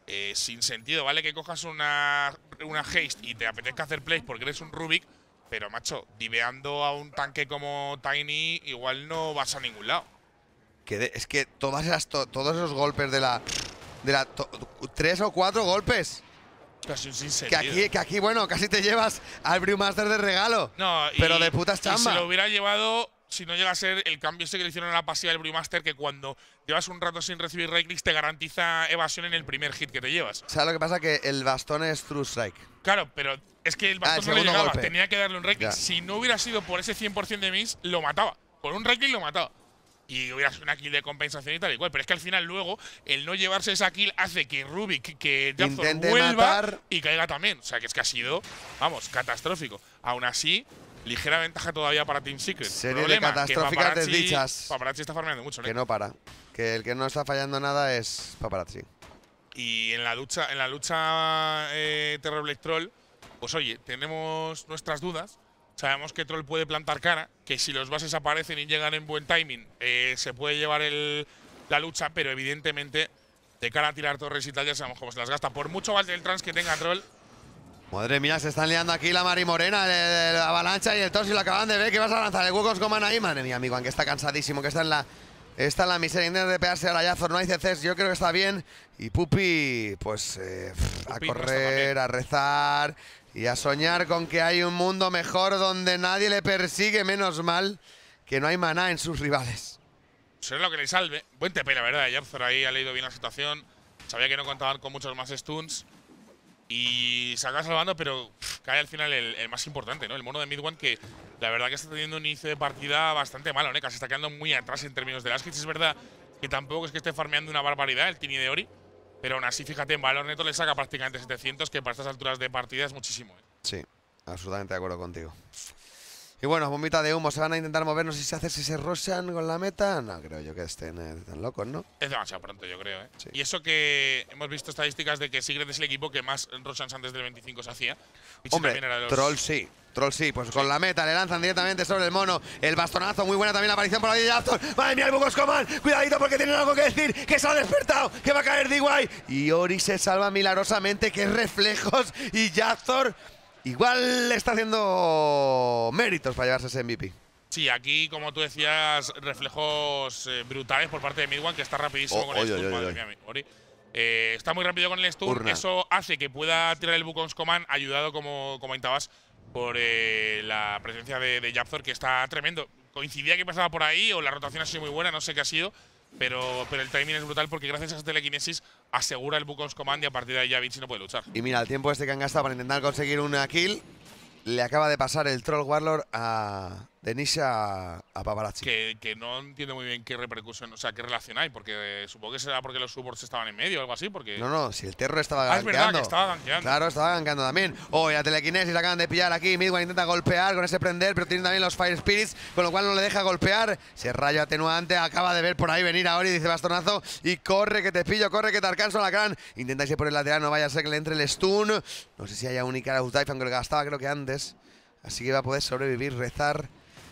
eh, sin sentido, ¿vale? Que cojas una, una haste y te apetezca hacer plays porque eres un Rubik, pero macho, diveando a un tanque como Tiny, igual no vas a ningún lado. Que de, es que todas esas, to, todos esos golpes de la. De la to, tres o cuatro golpes. Casi sin Que sentido. aquí, que aquí, bueno, casi te llevas al Brewmaster de regalo. No, y, pero de putas y chamba. se lo hubiera llevado si no llega a ser el cambio ese que le hicieron en la pasiva del Brewmaster, que cuando llevas un rato sin recibir right clicks te garantiza evasión en el primer hit que te llevas. ¿Sabes lo que pasa? Que el bastón es True Strike. Claro, pero es que el Ah, el bastón no le segundo llegaba, golpe. tenía que darle un right click. Ya. Si no hubiera sido por ese cien por cien de miss, lo mataba. Por un right click lo mataba. Y hubiera sido una kill de compensación y tal y cual. Pero es que al final luego el no llevarse esa kill hace que Rubik, que Japzor Intente vuelva matar. y caiga también. O sea que es que ha sido, vamos, catastrófico. Aún así, ligera ventaja todavía para Team Secret. Serie de Problema, que catastróficas Paparazzi- desdichas. Paparazzi está farmeando mucho, ¿no? Que no para. Que el que no está fallando nada es Paparazzi. Y en la lucha, en la lucha eh, Terrorblade Troll, pues oye, tenemos nuestras dudas. Sabemos que Troll puede plantar cara, que si los bases aparecen y llegan en buen timing, eh, se puede llevar el, la lucha, pero evidentemente, de cara a tirar torres y tal, ya sabemos cómo se las gasta. Por mucho Battle Trans que tenga Troll, Madre mía, se están liando aquí la Mari Morena, el, el Avalancha y el Toss y lo acaban de ver. Que vas a lanzar el Wukong's Command ahí. Madre mía, amigo, aunque está cansadísimo, que está en la. Está en la miseria, intenta de pegarse a la Yazor, no hay C Cs, yo creo que está bien. Y Pupi, pues eh, a Pupi no está tan correr, bien. a rezar y a soñar con que hay un mundo mejor donde nadie le persigue, menos mal que no hay maná en sus rivales. será lo que le salve. Buen T P, la verdad. Japzor ahí ha leído bien la situación. Sabía que no contaban con muchos más stuns. Y se acaba salvando, pero pff, cae al final el, el más importante, ¿no? El mono de Mid One, que la verdad que está teniendo un inicio de partida bastante malo, ¿no? Se está quedando muy atrás en términos de las hits. Es verdad que tampoco es que esté farmeando una barbaridad el Tiny de Ori, pero aún así, fíjate, en valor neto le saca prácticamente setecientos, que para estas alturas de partida es muchísimo, ¿eh? Sí, absolutamente de acuerdo contigo. Y bueno, bombita de humo, se van a intentar mover, no sé si se hace si se Roshan con la meta. No creo yo que estén eh, tan locos, ¿no? Es demasiado pronto, yo creo, ¿eh? Sí. Y eso que hemos visto estadísticas de que Secret es el equipo que más Roshans antes del veinticinco se hacía. Pichi Hombre, también era de los… Troll sí. Troll sí, pues con la meta le lanzan directamente sobre el mono. El bastonazo, muy buena también la aparición por ahí de Yazor. Madre mía, el Wukong's Command. Cuidadito porque tienen algo que decir. Que se ha despertado, que va a caer D Y. Y Ori se salva milagrosamente, que reflejos. Y Yazor igual le está haciendo méritos para llevarse ese M V P. Sí, aquí, como tú decías, reflejos eh, brutales por parte de Mid One, que está rapidísimo Oh, con el oy, stun. oy, Madre oy. mía, Ori. Eh, está muy rápido con el stun. Urna. Eso hace que pueda tirar el Wukong's Command, ayudado, como comentabas, por eh, la presencia de, de Japzor, que está tremendo. Coincidía que pasaba por ahí, o la rotación ha sido muy buena, no sé qué ha sido. Pero, pero el timing es brutal porque gracias a esa telequinesis asegura el Wukong's Command y a partir de ahí ya Vinci no puede luchar. Y mira, el tiempo este que han gastado para intentar conseguir una kill, le acaba de pasar el Troll Warlord a Denisha a Paparazzi. Que, que no entiendo muy bien qué repercusión, o sea, qué relación hay, porque eh, supongo que será porque los supports estaban en medio o algo así, porque… No, no, si el Terror estaba Ah, es verdad, gankeando. que estaba gankeando. Claro, estaba gankeando también. Oh, y la telequinesis la acaban de pillar aquí. Mid One intenta golpear con ese prender, pero tiene también los Fire Spirits, con lo cual no le deja golpear. Ese rayo atenuante acaba de ver por ahí venir a Ori, dice bastonazo, y corre que te pillo, corre que te alcanzo la gran. Intenta irse por el lateral, no vaya a ser que le entre el stun. No sé si haya un Icarus Dive, aunque lo gastaba creo que antes. Así que va a poder sobrevivir, rezar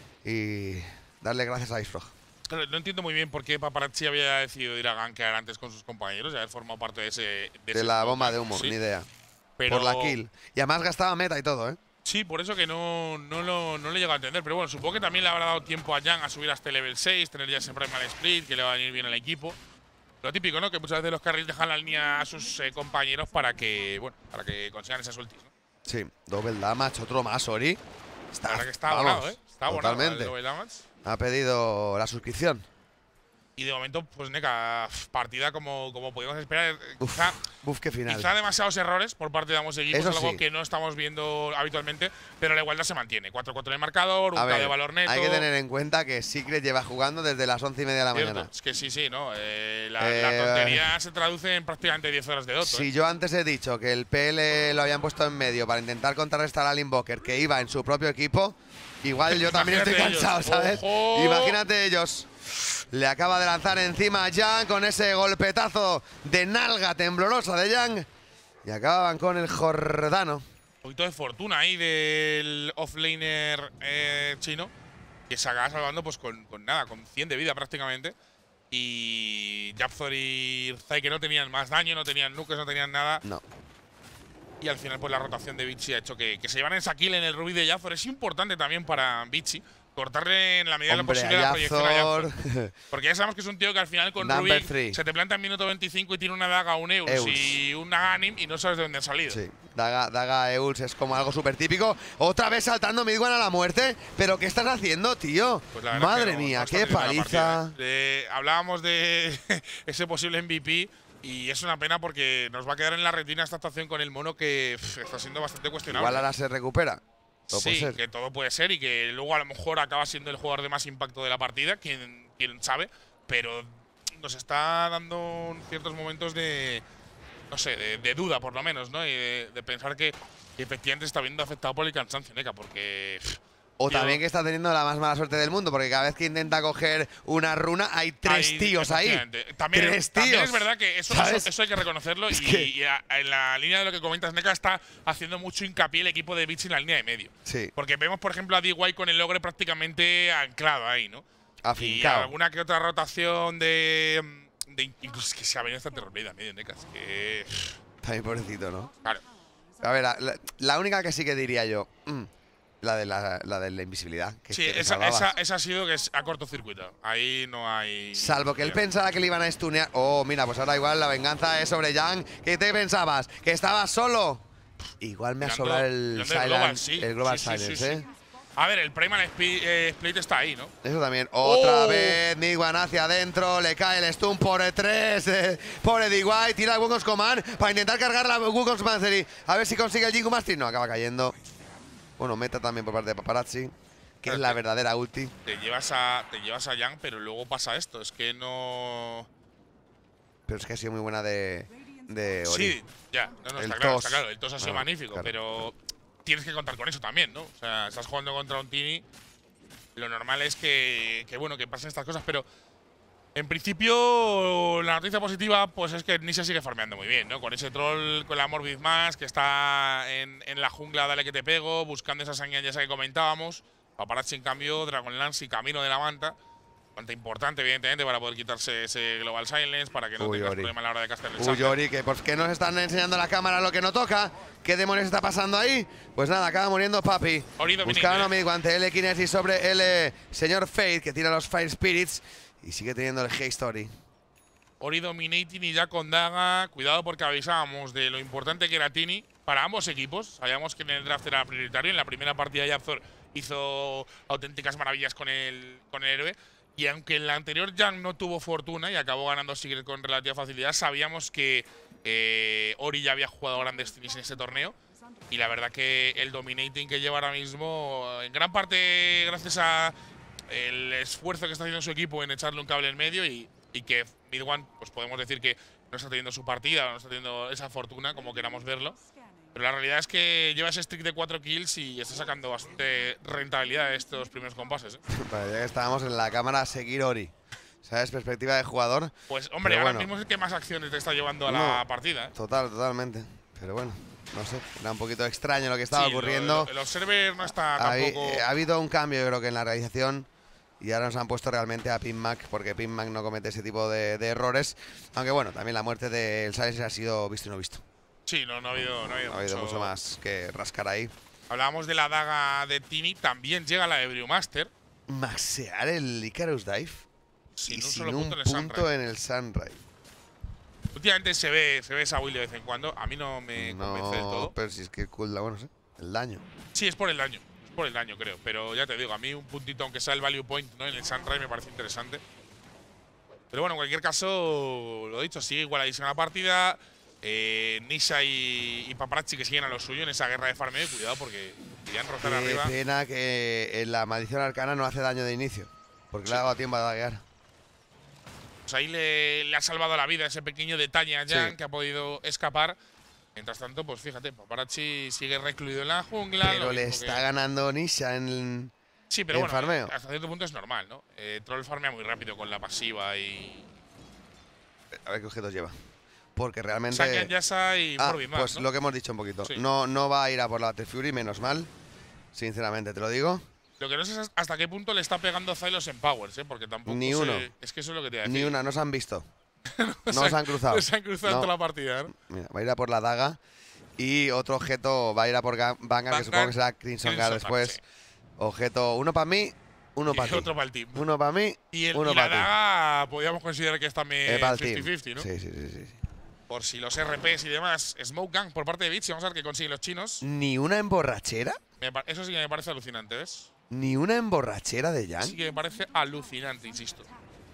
y darle gracias a Icefrog. Claro, no entiendo muy bien por qué Paparazzi había decidido ir a gankear antes con sus compañeros y haber formado parte de ese… De, De ese la smoke, bomba de humo, sí, ni idea. pero Por la kill. Y además gastaba meta y todo, ¿eh? Sí, por eso que no, no, lo, no le llega a entender. Pero bueno, supongo que también le habrá dado tiempo a Jan a subir hasta el level seis, tener ya ese primal split, que le va a venir bien al equipo. Lo típico, ¿no? Que muchas veces los carries dejan la línea a sus eh, compañeros para que, bueno, para que consigan esas ultis, ¿no? Sí, double damage, otro más, Ori. Está, La verdad que está vamos, abonado, ¿eh? Está abonado totalmente. el double damage. Ha pedido la suscripción. Y de momento, pues Neka, partida como, como podíamos esperar. Uf, Quizá, Buf, qué final. quizá demasiados errores por parte de ambos equipos, Eso algo sí. que no estamos viendo habitualmente, pero la igualdad se mantiene. cuatro cuatro en el marcador, un A K ver, de valor neto. hay que tener en cuenta que Secret lleva jugando desde las once y media de la Cierto, mañana. es que sí, sí, ¿no? Eh, la, Eh, la tontería se traduce en prácticamente diez horas de Dota. Si ¿eh? yo antes he dicho que el P L lo habían puesto en medio para intentar contrarrestar al Invoker que iba en su propio equipo, igual yo también estoy Imagínate cansado, ellos. ¿sabes? ¡Ojo! Imagínate ellos. Le acaba de lanzar encima a Yang con ese golpetazo de nalga temblorosa de Yang. Y acababan con el Jordano. Un poquito de fortuna ahí del offlaner eh, chino, que se acaba salvando pues con, con nada, con cien de vida prácticamente. Y Yapzor y Zai, que no tenían más daño, no tenían nukes, no tenían nada. No. Y al final, pues la rotación de Vichy ha hecho que, que se llevan esa kill en el rubí de Yapzor. Es importante también para Vichy cortarle en la medida Hombre, de lo posible la proyección a Yapzor. Yapzor. Porque ya sabemos que es un tío que al final con Number Rubik three. se te planta en minuto veinticinco y tiene una daga, un Eus, Eus. y un Naganim y no sabes de dónde ha salido. Sí, Daga, Daga Euls es como algo súper típico. Otra vez saltando Midwan a la muerte. ¿Pero qué estás haciendo, tío? Pues la verdad Madre que no- mía, no está qué teniendo la paliza. partida, ¿eh? Eh, hablábamos de ese posible M V P y es una pena porque nos va a quedar en la retina esta actuación con el mono que pff, está siendo bastante cuestionable. Igual ahora se recupera. Todo puede Sí, ser. que todo puede ser y que luego a lo mejor acaba siendo el jugador de más impacto de la partida, quién, quién sabe, pero nos está dando ciertos momentos de, no sé, de, de duda por lo menos, ¿no? Y de, de pensar que, que efectivamente está viendo afectado por el cansancio, Neka, porque… pff, O tío, también que está teniendo la más mala suerte del mundo, porque cada vez que intenta coger una runa hay tres Ahí, tíos ahí. efectivamente. También, Tres también tíos. es verdad que eso, ¿Sabes? eso, eso hay que reconocerlo. Es y, que- y a- en la línea de lo que comentas, Neka está haciendo mucho hincapié el equipo de Vichy en la línea de medio. Sí, Porque vemos, por ejemplo, a D Y con el logre prácticamente anclado ahí, ¿no? Y afincado. alguna que otra rotación de. de incluso es que se ha venido esta terrorblade medio, Neka. Es que. También pobrecito, ¿no? Claro. A ver, la, la- la única que sí que diría yo, mm, la de la, la de la invisibilidad. Que, Sí, que me esa, salvabas. esa, esa ha sido que es a cortocircuito. Ahí no hay. Salvo que él pensara que le iban a stunear. Oh, mira, pues ahora igual la venganza es sobre Yang. ¿Qué te pensabas? ¿Que estabas solo? Igual me ha Tirando- sobrado el tirando el global, silence, sí. el Global Sí, sí, sí, Silence, sí. ¿eh? A ver, el Primal Spi- eh, Split está ahí, ¿no? Eso también. Otra Oh. vez, Midwan hacia adentro, le cae el stun por E tres, eh, por D Y, tira el Wukong's Command para intentar cargar la Wukong's Mastery. A ver si consigue el Jingu Mastery. No, acaba cayendo. Bueno, meta también por parte de Paparazzi, que es la verdadera ulti. Te llevas a te llevas a Yang, pero luego pasa esto. Es que no. Pero es que ha sido muy buena de, de Ori. Sí, ya. No, no, El está claro, tos. está claro. El tos ha sido Ah, magnífico, claro. pero tienes que contar con eso también, ¿no? O sea, estás jugando contra un Tini. Lo normal es que, que bueno, que pasen estas cosas, pero en principio la noticia positiva pues es que Nisha sigue farmeando muy bien, ¿no? Con ese troll, con la Morbid Mask, que está en, en la jungla, dale que te pego, buscando esa sangre ya que comentábamos. Paparazzi, en cambio, Dragonlance y camino de la manta. Manta importante, evidentemente, para poder quitarse ese Global Silence, para que no Uy, tengas Ori. problema a la hora de castar el Uy, Chandler. Ori, que ¿por qué nos están enseñando la cámara lo que no toca? ¿Qué demonios está pasando ahí? Pues nada, acaba muriendo Papi. Ori Dominic, Buscaron a eh. Midwan ante L Kinesis sobre el eh, señor Fate, que tira los Fire Spirits y sigue teniendo el Haste Ori. Ori dominating y ya con daga. Cuidado porque avisábamos de lo importante que era Tini para ambos equipos. Sabíamos que en el draft era prioritario. En la primera partida Yapzor hizo auténticas maravillas con el, con el héroe. Y aunque en la anterior Yang no tuvo fortuna y acabó ganando Sigrid con relativa facilidad, sabíamos que eh, Ori ya había jugado grandes Tinis en este torneo. Y la verdad que el dominating que lleva ahora mismo, en gran parte gracias a el esfuerzo que está haciendo su equipo en echarle un cable en medio y, y que Midwan, pues podemos decir que no está teniendo su partida, no está teniendo esa fortuna, como queramos verlo. Pero la realidad es que lleva ese streak de cuatro kills y está sacando bastante rentabilidad de estos primeros compases, ¿eh? Parecía que estábamos en la cámara a seguir Ori. ¿Sabes? Perspectiva de jugador. Pues hombre, Pero ahora bueno. mismo es el que más acciones te está llevando a la No. partida, ¿eh? Total, totalmente. Pero bueno, no sé. Era un poquito extraño lo que estaba Sí, lo- ocurriendo. lo- el observer no está Ha, tampoco… eh, ha habido un cambio, yo creo que en la realización. Y ahora nos han puesto realmente a Pinmac, porque Pinmac no comete ese tipo de, de errores. Aunque bueno, también la muerte del Silence ha sido visto y no visto. Sí, no, no ha habido, no ha habido, No ha habido mucho. mucho más que rascar ahí. Hablábamos de la daga de Tini, también llega la de Brewmaster. Maxear el Icarus Dive Sin y un sin solo un punto en el punto Sunrise. en el Sunrise. Últimamente se ve, se ve esa build de vez en cuando. A mí no me convence del No, todo. pero si es que el cooldown, bueno, no sé, el daño. Sí, es por el daño. Es por el daño, creo. Pero ya te digo, a mí un puntito, aunque sea el value point, ¿no? En el Sunrise me parece interesante. Pero bueno, en cualquier caso, lo dicho, sigue igualadísima la partida. Eh, Nisha y, y Paparazzi que siguen a lo suyo en esa guerra de farmeo. Cuidado porque querían rotar Qué arriba. pena que en la maldición arcana no hace daño de inicio. Porque Sí. le ha dado tiempo a daguear. Pues ahí le, le ha salvado la vida ese pequeño detalle a Jan Sí. que ha podido escapar. Mientras tanto, pues fíjate, Paparazzi sigue recluido en la jungla. Pero lo le mismo está que- ganando Nisha en el… Sí, pero en bueno, farmeo. hasta cierto punto es normal, ¿no? Eh, Troll farmea muy rápido con la pasiva y… A ver qué objetos lleva. Porque realmente… Sakian, Yasa y Ah, Morbid más, pues ¿no? lo que hemos dicho un poquito. Sí. No, no va a ir a por la Battle Fury, menos mal. Sinceramente te lo digo. Lo que no sé es hasta qué punto le está pegando Zylos en Powers, ¿eh? Porque tampoco Ni sé- uno. Es que eso es lo que te iba a decir. Ni una, no se han visto. No No se han cruzado. No se han cruzado No. en toda la partida, ¿no? Mira, va a ir a por la daga. Y otro objeto va a ir a por Ga- Vanguard, que supongo que será Crimson Guard Crimson después. Guard, Objeto, uno para mí, uno Y para ti. otro para el team. Uno para mí, Y, el, uno y la para ti. daga podríamos considerar que es también Eh, para el team. cincuenta cincuenta, ¿no? Sí, sí, sí, sí. Por si los R Ps y demás. Smoke Gang por parte de Beats. Y vamos a ver qué consiguen los chinos. Ni una emborrachera. Me pa- Eso sí que me parece alucinante, ¿ves? Ni una emborrachera de Sí Yang. que me parece alucinante, insisto.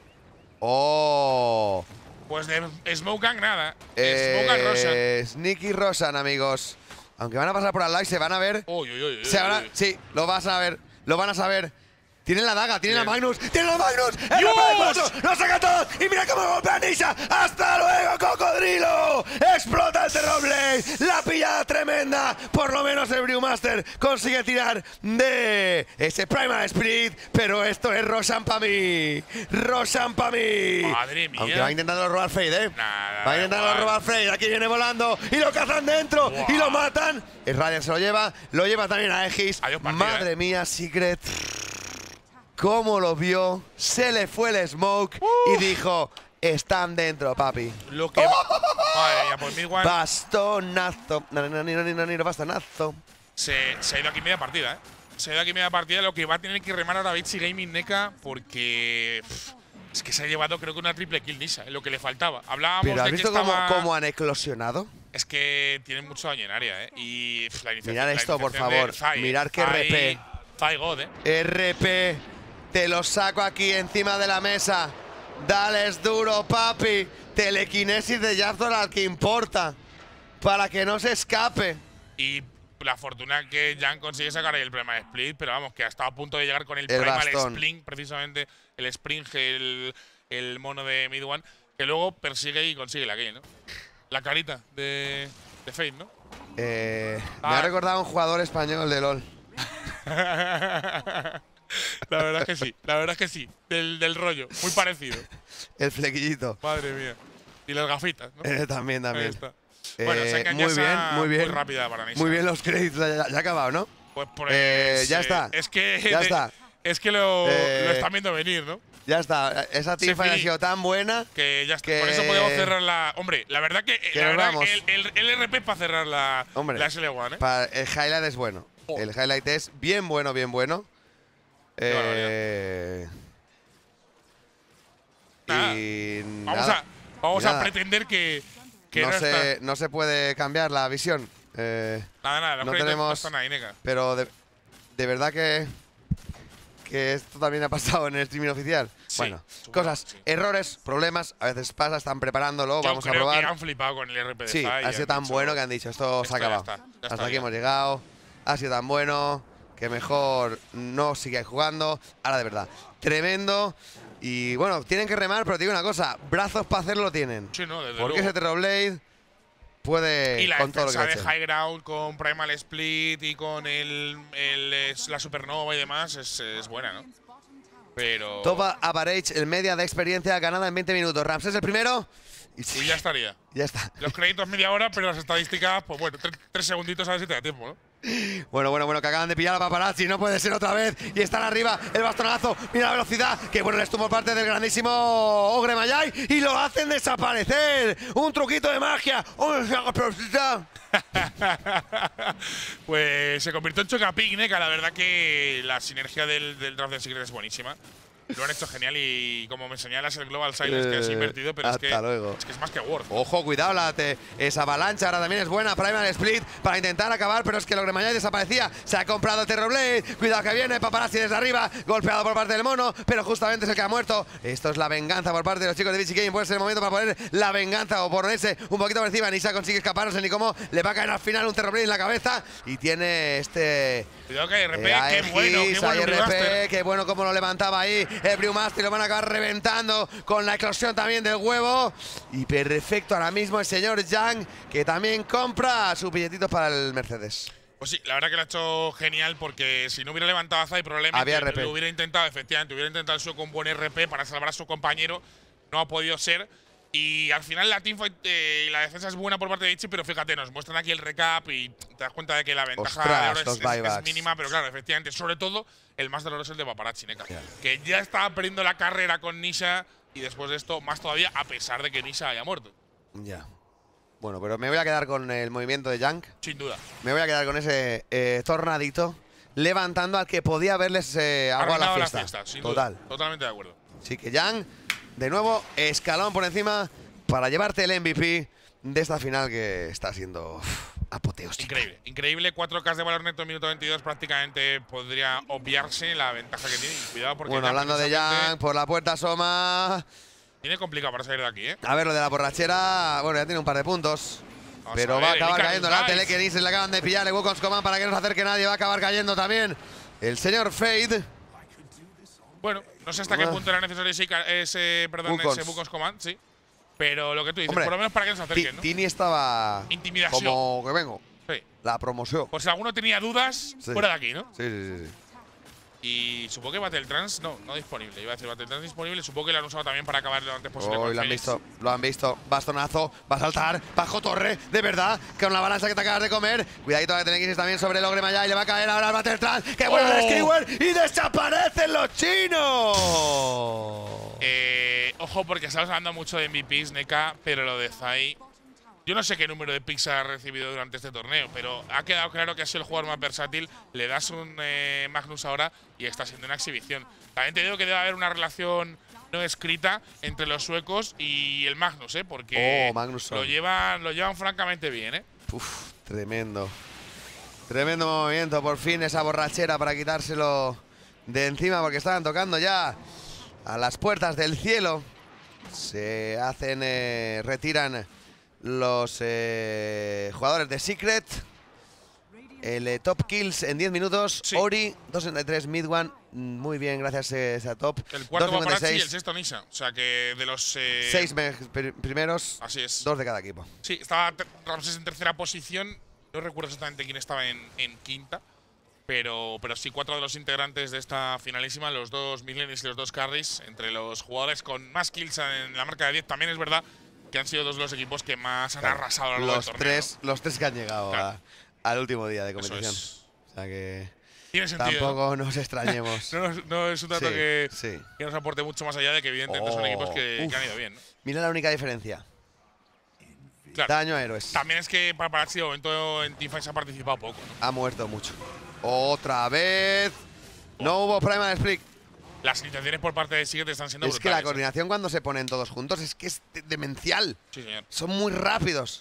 Oh. Pues de Smoke Gang nada. Smoke Gang Roshan. Eh, Sneaky Rosan, amigos. Aunque van a pasar por al live, se van a ver. Uy, uy, uy, uy, Se van a- uy. sí, lo vas a ver. Lo van a saber. Tienen la daga, tienen la Bien. Magnus, tienen la Magnus. ¡El ¡Dios! golpe de cuatro! ¡Lo saca todo! ¡Y mira cómo golpea a Nisha! ¡Hasta luego, cocodrilo! ¡Explota el Terrorblade! ¡La pillada tremenda! Por lo menos el Brewmaster consigue tirar de ese Primal Spirit. Pero esto es Roshan para mí. Roshan para mí. Madre mía. Aunque va intentando robar Fade, ¿eh? Nada, va da intentando igual. robar Fade. Aquí viene volando y lo cazan dentro Buah. y lo matan. El Radiant se lo lleva, lo lleva también a Aegis. Adiós partida, Madre eh. mía, Secret. Cómo lo vio, se le fue el smoke y dijo, están dentro, papi. Lo que. Madre mía, pues Midwan Bastonazo. Nananina, bastonazo. se, se ha ido aquí media partida, ¿eh? Se ha ido aquí media partida. Lo que va a tener que remar ahora Bitsy Gaming N E C A porque. pff, es que se ha llevado, creo que una triple kill Nisha, es lo que le faltaba. Hablábamos Pero de ¿has que visto cómo, estaba. cómo han eclosionado? Es que tienen mucho daño en área, ¿eh? Y pff, la iniciativa. Mirad la esto, por iniciación de favor. Zai, Mirad qué Zai- R P. Zai God, ¿eh? R P, te lo saco aquí encima de la mesa. Dales duro, papi. Telequinesis de Yazor al que importa. Para que no se escape. Y la fortuna que Jan consigue sacar el Primal Split, pero vamos, que ha estado a punto de llegar con el, El Primal bastón. Spling, precisamente el Spring, el, el mono de Mid One, que luego persigue y consigue la kill, ¿no? La carita de, de Fate, ¿no? Eh, me Ah. ha recordado a un jugador español de LOL. La verdad es que sí, la verdad es que sí, del, del rollo, muy parecido. El flequillito. Madre mía. Y las gafitas, ¿no? Eh, también, Ahí también. está. Eh, Bueno, sacan muy ya bien, esa muy bien. Muy rápida para Nisha. Muy bien los créditos. Ya, ya ha acabado, ¿no? Pues, pues Eh, ya eh, está. Es que, Ya de- está. Es que lo, Eh, lo están viendo venir, ¿no? Ya está. Esa teamfight ha finí. sido tan buena. Que ya está. Que- Por eso podemos cerrar la. Hombre, la verdad que. Que la nos verdad vamos. que el, el, el R P es para cerrar la, Hombre, la S L uno, ¿eh? para- el highlight es bueno. Oh. El highlight es bien bueno, bien bueno. Eh, Nada. y Vamos, nada. a, vamos Y a nada. pretender que. que no, no, se, está. no se puede cambiar la visión. Eh, Nada, nada, los no créditos no tenemos- están ahí, nega. pero de, de verdad que. Que esto también ha pasado en el streaming oficial. Sí, bueno, supongo, cosas, sí. errores, problemas. A veces pasa, están preparándolo. Yo vamos a creo probar. que han flipado con el R P de Sí, Zai y ha sido han tan dicho, bueno que han dicho, esto, se esto ha ya acabado. está, ya Hasta está aquí bien. hemos llegado. Ha sido tan bueno que mejor no sigáis jugando. Ahora de verdad, tremendo. Y bueno, tienen que remar, pero te digo una cosa, brazos para hacerlo lo tienen. Sí, no, desde Porque luego. ese Terrorblade puede Y la con todo lo que defensa le de eche. High Ground con Primal Split y con el, el- es- la Supernova y demás es, es buena, ¿no? Pero. Top average, el media de experiencia ganada en veinte minutos. Ramses el primero. Y sí, Y ya estaría. ya está. Los créditos media hora, pero las estadísticas, pues bueno, tre- tres segunditos a ver si te da tiempo, ¿no? Bueno, bueno, bueno, que acaban de pillar a Paparazzi, no puede ser otra vez. Y están arriba, el bastonazo, mira la velocidad. Que bueno, les tuvo parte del grandísimo Ogre Mayai y lo hacen desaparecer. Un truquito de magia. Pues se convirtió en Chocapic, ¿eh? Que la verdad que la sinergia del, del draft de Secret es buenísima. Lo han hecho genial y como me señalas el Global Silence que has Eh, invertido, pero es que, hasta luego. es que es más que Worth. Ojo, cuidado, la te- esa avalancha ahora también es buena. Primal Split para intentar acabar, pero es que el Ogre Mayai desaparecía. Se ha comprado el Terrorblade. Cuidado que viene Paparazzi desde arriba. Golpeado por parte del mono, pero justamente es el que ha muerto. Esto es la venganza por parte de los chicos de Bici Game. Puede ser el momento para poner la venganza o ponerse un poquito por encima. Nisa consigue escapar, no sé ni cómo. Le va a caer al final un Terrorblade en la cabeza. Y tiene este. Cuidado que hay R P, Eh, qué Aegis, bueno, qué hay bueno R P, Brewmaster. qué bueno como lo levantaba ahí el Brewmaster, lo van a acabar reventando con la eclosión también del huevo. Y perfecto ahora mismo el señor Yang, que también compra sus billetitos para el Mercedes. Pues sí, la verdad que lo ha hecho genial porque si no hubiera levantado a Zai probablemente Había R P. lo hubiera intentado, efectivamente, hubiera intentado el suyo con buen R P para salvar a su compañero. No ha podido ser. Y al final la teamfight eh, y la defensa es buena por parte de Ichi, pero fíjate, nos muestran aquí el recap y te das cuenta de que la ventaja Ostras, de oro los es, es- es buybacks. mínima, pero claro, efectivamente, sobre todo el más doloroso es el de Paparazzi, Neka, Yeah. que ya estaba perdiendo la carrera con Nisha y después de esto más todavía, a pesar de que Nisha haya muerto. Ya. Bueno, pero me voy a quedar con el movimiento de Jank. Sin duda. Me voy a quedar con ese eh, tornadito levantando al que podía haberles eh, agua a la Arruinado fiesta. sin Total. duda. Totalmente de acuerdo. Así que Jank, de nuevo, escalón por encima para llevarte el M V P de esta final que está siendo uf, apoteósica. Increíble, increíble. cuatro K de valor neto en minuto veintidós. Prácticamente podría obviarse la ventaja que tiene. Y cuidado porque. Bueno, ya hablando de precisamente Jank, por la puerta asoma. Tiene complicado para salir de aquí, ¿eh? A ver, lo de la borrachera, bueno, ya tiene un par de puntos. Vamos Pero a va a ver, acabar Icarus cayendo la Dice. tele que se le acaban de pillar el Wukong's Command para que no se acerque nadie. Va a acabar cayendo también el señor Fade. Bueno, no sé hasta qué Ah. punto era necesario ese, Ica- ese, perdón, Wukong's. ese Wukong's Command, sí. Pero lo que tú dices, Hombre, por lo menos para que no se Ti- acerquen, ¿no? Tini estaba Intimidación. como que vengo, Sí. la promoción. Por si alguno tenía dudas, Sí. fuera de aquí, ¿no? Sí, sí, sí, sí. Y supongo que Battle Trans, no, no disponible. Iba a decir Battle Trans disponible, supongo que lo han usado también para acabar lo antes posible. Hoy con lo han Félix. visto, lo han visto. Bastonazo, va a saltar, bajo torre, de verdad, con la balanza que te acabas de comer. Cuidadito que tenéis también sobre el Ogre Maya y le va a caer ahora el Battle Trans. ¡Que vuelve el ¡Oh! Skewer! ¡Y desaparecen los chinos! Eh, ojo, porque estamos hablando mucho de M V Ps, Neka, pero lo de Zai. Yo no sé qué número de picks ha recibido durante este torneo, pero ha quedado claro que ha sido el jugador más versátil. Le das un eh, Magnus ahora y está siendo una exhibición. También te digo que debe haber una relación no escrita entre los suecos y el Magnus, ¿eh? Porque Oh, Magnusson. lo llevan, lo llevan francamente bien, ¿eh? Uf, tremendo. Tremendo movimiento, por fin esa borrachera para quitárselo de encima porque estaban tocando ya a las puertas del cielo. Se hacen, eh, retiran los eh, jugadores de Secret. El eh, top kills en diez minutos. Sí. Ori, dos sesenta y tres, mid one. Muy bien, gracias a esa top. El cuarto dos cincuenta y Paparazzi y el seis, sexto Nisha. O sea que de los… eh, seis me- pr- primeros, Así es. dos de cada equipo. Sí, estaba te- Ramses en tercera posición. No recuerdo exactamente quién estaba en, en quinta. Pero, pero sí, cuatro de los integrantes de esta finalísima, los dos midlaners y los dos carries, entre los jugadores con más kills en la marca de diez. También es verdad que han sido dos de los equipos que más han Claro, arrasado a lo largo los del torneo. tres, los tres que han llegado Claro. a- al último día de Eso competición. es. O sea que Tiene sentido. tampoco nos extrañemos. No, no, no es un dato Sí, que, sí. que nos aporte mucho más allá de que, evidentemente, son Oh, equipos que, uf. que han ido bien, ¿no? Mira la única diferencia. Claro. Daño a héroes. También es que Paparazzi de momento en Teamfight se ha participado poco, ¿no? Ha muerto mucho. Otra vez. No hubo Primal Split. Las iniciaciones por parte de Secret están siendo Es que la brutales, ¿eh? coordinación cuando se ponen todos juntos es que es de- demencial. Sí, señor. Son muy rápidos.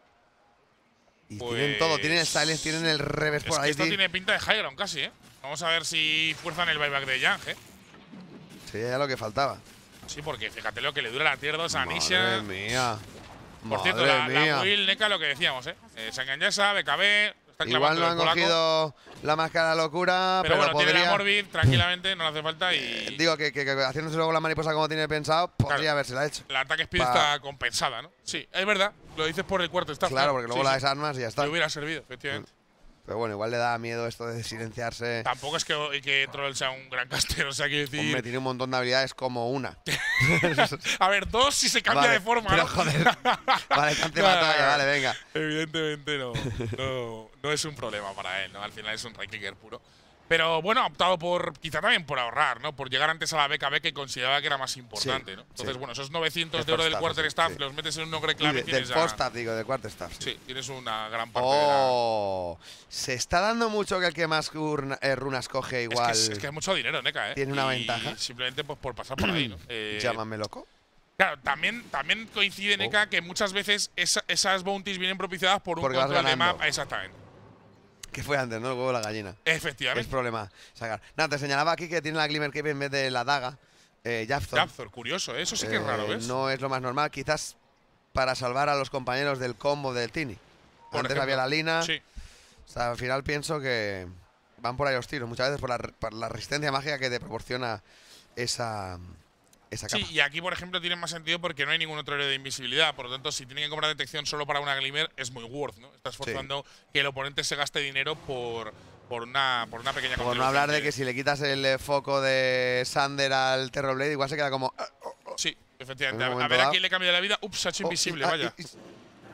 Y Pues tienen todo. Tienen el silence, tienen el reverse Es por que ahí. esto ti- tiene pinta de high ground casi, ¿eh? Vamos a ver si fuerzan el buyback de Yang, ¿eh? Sí, era lo que faltaba. Sí, porque fíjate lo que le dura la tier dos a Madre Nisha. mía. Por cierto, Madre la, mía. la Will Neka, lo que decíamos, ¿eh? eh Sanganyasa, B K B, está Igual clavando no el han polaco. cogido la máscara locura, Pero, pero, bueno, tiene podría. la Morbid tranquilamente, no le hace falta y Digo que, que- que haciéndose luego la mariposa como tiene pensado, podría Claro. habérsela hecho. el ataque speed Pa- está compensada, ¿no? Sí, es verdad, lo dices por el cuarto staff. Claro, porque luego sí, la sí. desarmas y ya está. Le hubiera servido, efectivamente. Pero bueno, igual le da miedo esto de silenciarse. Tampoco es que, que Troll sea un gran caster, o sea, quiero decir… Hombre, tiene un montón de habilidades como una. A ver, dos si se cambia Vale, de forma, pero ¿no? joder. Vale, cante Claro, batalla, claro. vale, venga. Evidentemente no, no, no es un problema para él, ¿no? Al final es un right clicker puro. Pero bueno, ha optado por, quizá también por ahorrar, ¿no? Por llegar antes a la B K B que consideraba que era más importante, Sí, ¿no? Entonces, sí. bueno, esos novecientos Del de oro del first quarter staff, staff, sí. los metes en un ogre Uy, clave de- y del tienes ya… first staff, digo, del cuarto staff. Sí. Sí, tienes una gran parte Oh, se está dando mucho que el que más urna- eh, runas coge de la… igual. Es que, es, es que hay mucho dinero, Neka, ¿eh? tiene una Y ventaja. Simplemente pues, por pasar por ahí, ¿no? Eh, Llámame loco. Claro, también, también coincide, Oh. Neka, que muchas veces esa- esas bounties vienen propiciadas por un Porque vas control de ganando. map. Exactamente. Que fue antes, ¿no? El huevo de la gallina. Es Efectivamente. problema sacar. Nada, te señalaba aquí que tiene la Glimmer Cape en vez de la daga. Eh, Japthor. Japthor, curioso, ¿eh? Eso sí que es raro, Eh, ¿ves? No es lo más normal, quizás para salvar a los compañeros del combo del Tini. Por Antes ejemplo. había la Lina. Sí. O sea, al final pienso que van por ahí los tiros, muchas veces por la, re- por la resistencia mágica que te proporciona esa, esa capa. Sí, y aquí, por ejemplo, tiene más sentido porque no hay ningún otro héroe de invisibilidad. Por lo tanto, si tienen que comprar detección solo para una Glimmer, es muy worth, ¿no? Estás forzando que el oponente se gaste dinero por, por, una, por una pequeña Por no contribución hablar de que si le quitas el eh, foco de Sander al Terrorblade, igual se queda como… "Ah, oh, oh". Sí, efectivamente. En un A, a momento ver a dado. quién le cambia la vida. Ups, se ha hecho Oh, invisible, y- ah, vaya. y- y- sí.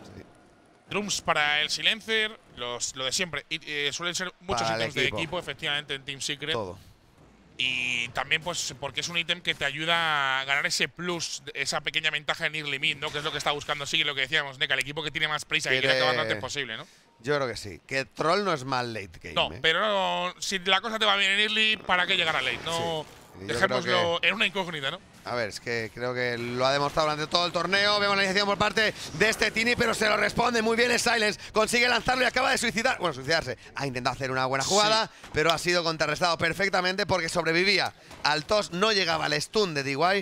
Drums para el Silencer, los, lo de siempre. Y, eh, suelen ser muchos Para el ítems de equipo. equipo, efectivamente, en Team Secret. Todo. Y también, pues, porque es un ítem que te ayuda a ganar ese plus, esa pequeña ventaja en early mid, ¿no? Que es lo que está buscando Sigue, lo que decíamos, Neka, el equipo que tiene más prisa y quiere Quiere- acabar lo antes posible, ¿no? Yo creo que sí. Que Troll no es mal late game. No, ¿eh? pero no, si la cosa te va bien en early, ¿para qué llegar a late? No, Sí. Yo dejémoslo creo en una incógnita, ¿no? A ver, es que creo que lo ha demostrado durante todo el torneo. Vemos la iniciación por parte de este Tini, pero se lo responde muy bien el Silence. Consigue lanzarlo y acaba de suicidar. Bueno, suicidarse. Ha intentado hacer una buena jugada, sí, pero ha sido contrarrestado perfectamente porque sobrevivía al toss. No llegaba al stun de D Y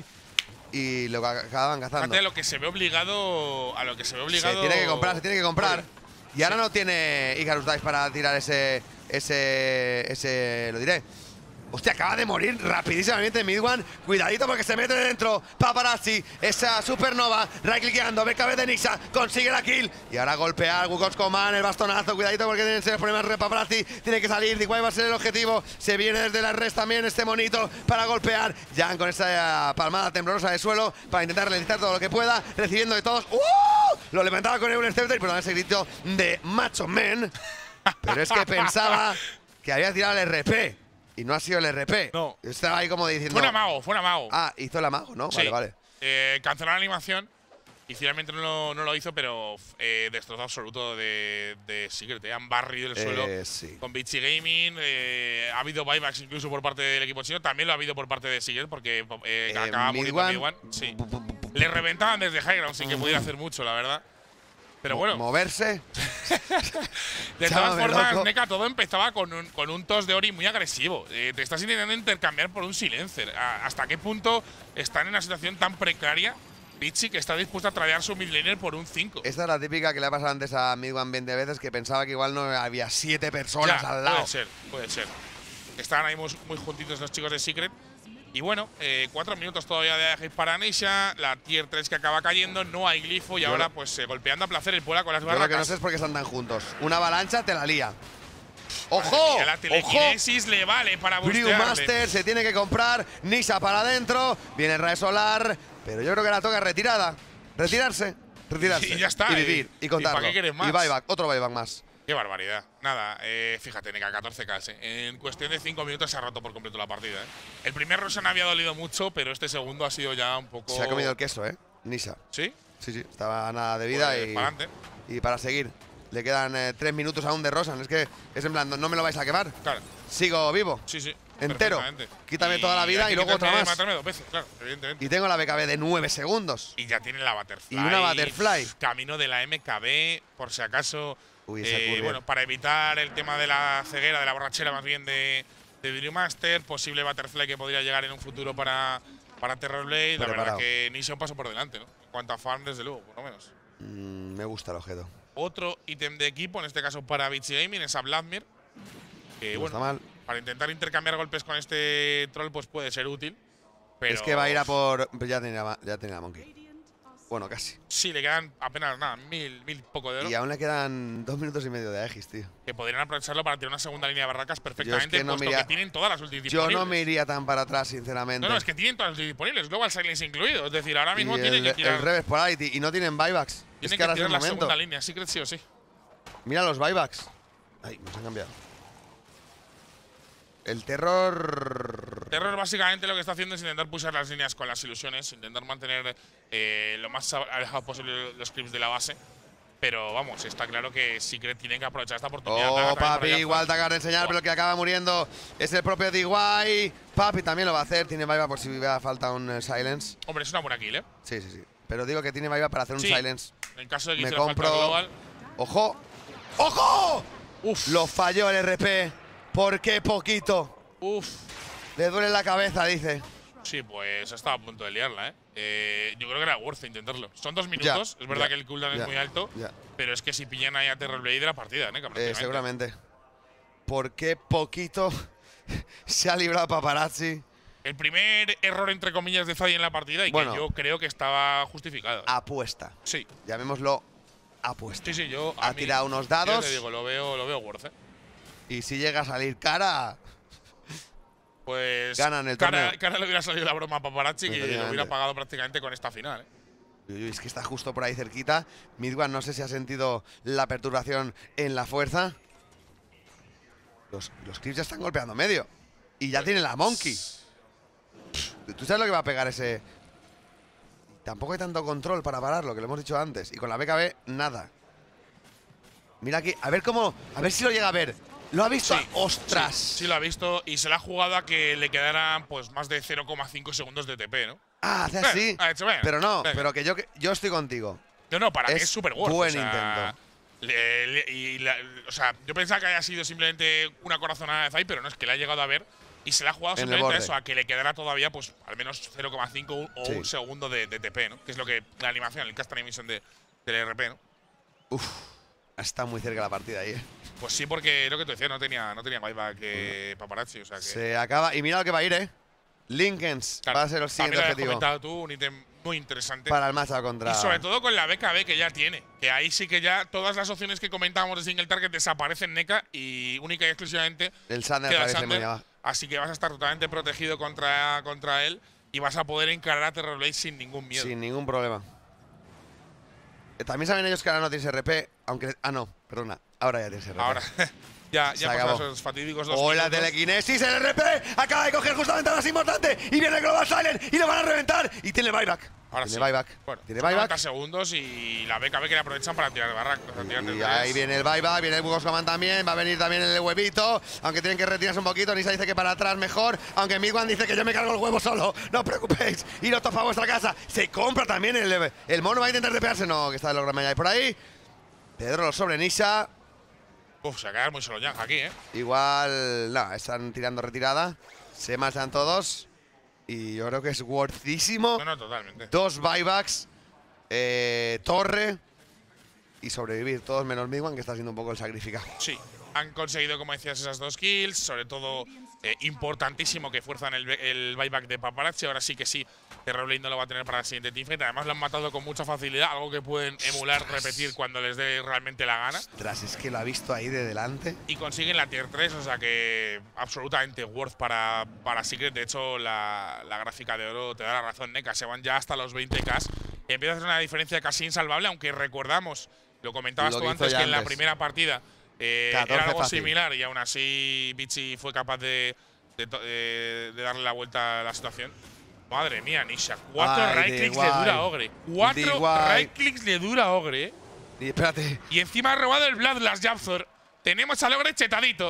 y lo acababan cazando. Fíjate a lo que se ve obligado. A lo que se ve obligado. Se tiene que comprar, se tiene que comprar. Oye, y ahora no tiene Icarus Dice para tirar ese. Ese. Ese. Lo diré. Hostia, acaba de morir rapidísimamente Mid One. Cuidadito porque se mete dentro Paparazzi, esa supernova. Right clickeando, B K B de Nixa. Consigue la kill. Y ahora golpea al Wukong's Command, el bastonazo. Cuidadito porque tienen serios problemas de Paparazzi. Tiene que salir. D Y va a ser el objetivo. Se viene desde la res también este monito para golpear. Jan con esa palmada temblorosa de suelo para intentar realizar todo lo que pueda. Recibiendo de todos. ¡Uh! Lo levantaba con el Scepter, pero ese grito de Macho Man. Pero es que pensaba que había tirado el R P. Y no ha sido el R P. No. Estaba ahí como diciendo. Fue un amago, fue un amago. Ah, hizo el amago, ¿no? Sí. Vale, vale. Eh, canceló la animación y finalmente no lo, no lo hizo, pero eh, destrozó absoluto de, de Secret. Eh. Han barrido el suelo Eh, sí. con Bichi Gaming. Eh, ha habido buybacks incluso por parte del equipo chino. También lo ha habido por parte de Secret porque eh, Eh, acaba Mid muriendo One. Mid One. Sí. Le reventaban desde High Ground sin que pudiera hacer mucho, la verdad. Pero Mo- bueno, Moverse. de todas Llámame formas, loco. Neka, todo empezaba con un, con un toss de Ori muy agresivo. Eh, te estás intentando intercambiar por un Silencer. ¿A- ¿Hasta qué punto están en una situación tan precaria Bichi que está dispuesta a tradear su midlaner por un cinco? Esta es la típica que le ha pasado antes a Mid One veinte veces, que pensaba que igual no había siete personas Ya, al lado. Puede ser, puede ser. Estaban ahí muy, muy juntitos los chicos de Secret. Y bueno, eh, cuatro minutos todavía de hit para Nisha, la tier tres que acaba cayendo, no hay glifo y Yo ahora lo- pues eh, golpeando a placer el Puebla con las Yo lo que no barracas. sé es por qué están tan juntos. Una avalancha te la lía. ¡Ojo! Y la ¡Ojo! telequinesis le vale para bustearle. Brewmaster se tiene que comprar. Nisa para adentro. Viene el rayo solar. Pero yo creo que la toca retirada. Retirarse. Retirarse. Y ya está, Y vivir. y- Y contarlo. ¿y para qué quieres más? Y buyback. Otro buyback más. Qué barbaridad. Nada, eh, fíjate, Neka, catorce K. Eh. En cuestión de cinco minutos se ha roto por completo la partida. ¿eh? El primer Roshan había dolido mucho, pero este segundo ha sido ya un poco. Se ha comido el queso, ¿eh? Nisa. ¿Sí? Sí, sí. Estaba a nada de vida Pues y, para adelante. y para seguir. Le quedan eh, tres minutos aún de Rosan. Es que es en plan, no me lo vais a quemar. Claro. Sigo vivo. Sí, sí. Entero. perfectamente. Quítame toda la vida hay y que luego otra quitarme- más. matarme dos veces, claro, evidentemente. Y tengo la B K B de nueve segundos. Y ya tiene la Butterfly. Y una Butterfly. Camino de la M K B, por si acaso. Uy, esa eh, curva. bueno, para evitar el tema de la ceguera, de la borrachera más bien de, de Brewmaster, posible Butterfly que podría llegar en un futuro para, para Terrorblade. La verdad Preparado. que Nisha un paso por delante, ¿no? En cuanto a farm, desde luego, por lo menos. Mm, me gusta el objeto. Otro ítem de equipo, en este caso para Bichi Gaming, es a Vladimir. Que No bueno, está mal. para intentar intercambiar golpes con este troll, pues puede ser útil. Pero Es que va a ir a por. Ya tenía, ma- ya tenía la Monkey. Bueno, casi. Sí, le quedan apenas nada, mil, mil poco de oro. Y aún le quedan dos minutos y medio de Aegis, tío. Que podrían aprovecharlo para tirar una segunda línea de barracas perfectamente, que no puesto me iría- que tienen todas las ultis Yo disponibles. no me iría tan para atrás, sinceramente. No, no, es que tienen todas las ultis disponibles, Global Silence incluido. Es decir, ahora Y mismo el, tienen que tirar, el Reverse Polarity. Y no tienen buybacks. Es tienen que que ahora es tirar el la momento. segunda línea, Secret sí o sí. Mira los buybacks. Ay, nos han cambiado. El terror. Terror básicamente lo que está haciendo es intentar pulsar las líneas con las ilusiones, intentar mantener eh, lo más alejado posible los clips de la base. Pero vamos, está claro que Secret tiene que aprovechar esta oportunidad. Daga Oh, también por papi, allá igual te afuera. acabas de enseñar, Oh. pero el que acaba muriendo es el propio D Y. Papi también lo va a hacer. Tiene buyback por si hubiera falta un eh, silence. Hombre, es una buena kill, ¿eh? Sí, sí, sí. Pero digo que tiene buyback para hacer un Sí. silence. En caso de que Me hiciera falta compro. Global. ¡Ojo! ¡Ojo! Uf, Lo falló el R P. ¿Por qué poquito? uf. Le duele la cabeza, dice. Sí, pues estaba a punto de liarla, ¿eh? Eh, yo creo que era worth intentarlo. Son dos minutos, es verdad ya, que el cooldown ya, es muy alto, ya. pero es que si pillan ahí a Terrorblade de la partida, ¿eh? Eh, seguramente. ¿Por qué poquito se ha librado Paparazzi? El primer error, entre comillas, de Zadi en la partida y Bueno. que yo creo que estaba justificado. Apuesta. Sí, Llamémoslo apuesta. sí, sí, yo. Ha a mí, tirado unos ya dados. te digo, lo veo, lo veo worth, ¿eh? Y si llega a salir cara. Pues ganan el cara, torneo. cara le hubiera salido la broma a Paparazzi que lo hubiera Efectivamente. pagado prácticamente con esta final. ¿eh? Uy, uy, es que está justo por ahí cerquita. Midwan no sé si ha sentido la perturbación en la fuerza. Los, los Clips ya están golpeando medio. Y ya tiene la Monkey. ¿Tú sabes lo que va a pegar ese? Tampoco hay tanto control para pararlo, que lo hemos dicho antes. Y con la B K B, nada. Mira aquí, a ver cómo… A ver si lo llega a ver. ¿Lo ha visto? Sí, ¡Ostras! Sí, sí lo ha visto y se la ha jugado a que le quedaran pues más de cero coma cinco segundos de T P, ¿no? Ah, hace así. Ha hecho, bueno, Pero no, venga. pero que yo, que yo estoy contigo. No, no, para mí Es es súper worth. buen o sea, intento. le- le- y la- o sea, yo pensaba que haya sido simplemente una corazonada de Zai, pero no, es que le ha llegado a ver y se le ha jugado En el simplemente a borde. eso, a que le quedara todavía pues al menos cero coma cinco o Sí. un segundo de, de T P, ¿no? Que es lo que la animación, el cast animation de, del R P, ¿no? Uf, está muy cerca la partida ahí, ¿eh? Pues sí, porque lo que tú decías, no tenía, no tenía buyback que Paparazzi, o sea que… Se acaba. Y mira lo que va a ir, ¿eh? Lincolns Claro, va a ser el siguiente también lo habías objetivo comentado tú, un ítem muy interesante. para el matchup contra… Y sobre todo con la B K B que ya tiene. Que ahí sí que ya todas las opciones que comentábamos de single target desaparecen N E C A y única y exclusivamente el Sander queda parece muy Sander. abajo. Así que vas a estar totalmente protegido contra, contra él y vas a poder encarar a Terrorblade sin ningún miedo. Sin ningún problema. Eh, También saben ellos que ahora no tienes R P, aunque… Ah, no, perdona. Ahora ya tienes R P. Ahora ya, Se ya acabó. pasan esos fatídicos dos ¡Hola, minutos. telequinesis! ¡El R P! Acaba de coger justamente la más importante. Y viene el Global Silent y lo van a reventar. Y tiene buyback. Ahora tiene sí. buyback. Bueno, tiene son buyback. noventa segundos y la B K B que le aprovechan para tirar barra. Y ahí viene el buyback, viene el Bugoscoman también, va a venir también el huevito, aunque tienen que retirarse un poquito. Nisa dice que para atrás mejor, aunque Midwan dice que yo me cargo el huevo solo, no os preocupéis, iros todos a vuestra casa. Se compra también el, el mono, va a intentar despegarse, no, que está el Logran ahí por ahí. Pedro lo sobre Nisa, Uf, se va a quedar muy solo Yang aquí, ¿eh? igual, no, están tirando retirada, se marchan todos y yo creo que es worthísimo. No, no, totalmente. Dos buybacks, eh, torre y sobrevivir, todos menos Midwan, que está siendo un poco el sacrificado. Sí, han conseguido, como decías, esas dos kills. Sobre todo, eh, importantísimo que fuerzan el, el buyback de Paparazzi. Ahora sí que sí, Terrorblade no lo va a tener para la siguiente teamfight. Además, lo han matado con mucha facilidad, algo que pueden emular, repetir cuando les dé realmente la gana. Ostras, es que lo ha visto ahí de delante. Y consiguen la tier tres, o sea que absolutamente worth para, para Secret. De hecho, la, la gráfica de oro te da la razón, N E C A. Se van ya hasta los veinte K. Empieza a hacer una diferencia casi insalvable, aunque recordamos, lo comentabas Lo tú que antes, hizo que en la Yandes. primera partida eh, catorce era algo fácil. similar y aún así Bichi fue capaz de, de, to- eh, de darle la vuelta a la situación. Madre mía, Nisha. Cuatro Ay, right clicks le D Y. dura a Ogre. Cuatro D Y. right clicks le dura a Ogre, eh. Y espérate, Y encima ha robado el Bloodlust Japthor. Tenemos al Ogre chetadito.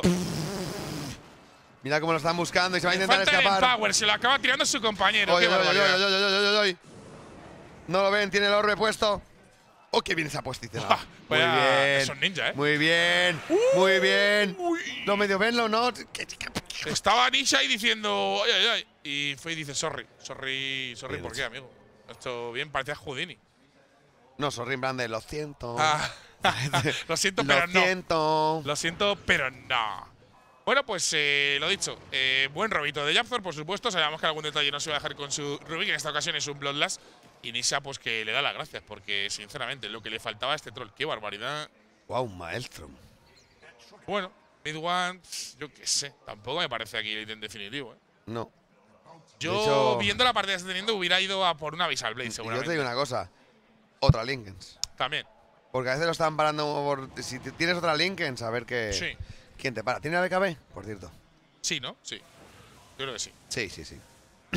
mira cómo lo están buscando y se va a intentar Falta el escapar. Power, se lo acaba tirando su compañero. Oye, Qué oye, oye, barbaridad. oye, oye, oye, oye. No lo ven, tiene el orbe puesto. Oh, qué bien se ha posicionado. Ah, Muy vaya- bien. son ninja, ¿eh? Muy bien, muy bien. Uy. No medio venlo, ¿no? Estaba Nisha ahí diciendo ay, ay, ay. Y Faye dice sorry. Sorry, sorry, Bien ¿por qué, hecho. amigo? Esto bien, parecía Houdini. No, sorry, en plan de lo siento. Ah, lo siento, pero lo no. siento. Lo siento, pero no. Bueno, pues eh, lo dicho. Eh, buen robito de Japthor, por supuesto. Sabíamos que algún detalle no se iba a dejar con su Rubik. En esta ocasión es un Bloodlust. Y Nisha, pues que le da las gracias. Porque, sinceramente, lo que le faltaba a este troll. Qué barbaridad. Wow, maestro. Bueno, Mid One, yo qué sé. Tampoco me parece aquí el ítem definitivo. ¿eh? No. Yo, De hecho- viendo la partida que está teniendo, hubiera ido a por una Visual Blade, Y yo seguramente. te digo una cosa. Otra Lincolns. También. Porque a veces lo están parando por… Si t- tienes otra Lincolns, a ver qué… Sí. ¿Quién te para? ¿Tiene la B K B? Por cierto. Sí, ¿no? Sí. Yo creo que sí. Sí, sí, sí.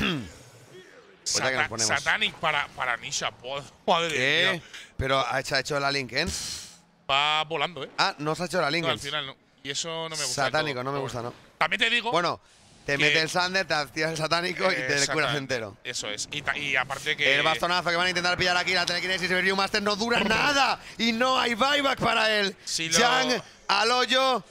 Sata- ya que nos ponemos. Satanic para, para Nisha. po- Madre ¿Qué? mía. Pero ¿ha hecho, ha hecho la Lincolns? Va volando, ¿eh? Ah, no se ha hecho la No, al Lincolns. final no. Y eso no me gusta. del Satánico, todo, no me pero gusta, bueno. ¿no? También te digo. Bueno, te que- mete el Sander, te activas el satánico y te le curas exactamente, entero. Eso es. Y, ta- y aparte que. El bastonazo que van a intentar pillar aquí, la telequinesis y el Master no dura nada. Y no hay buyback para él. Sí, lo- Yang al hoyo.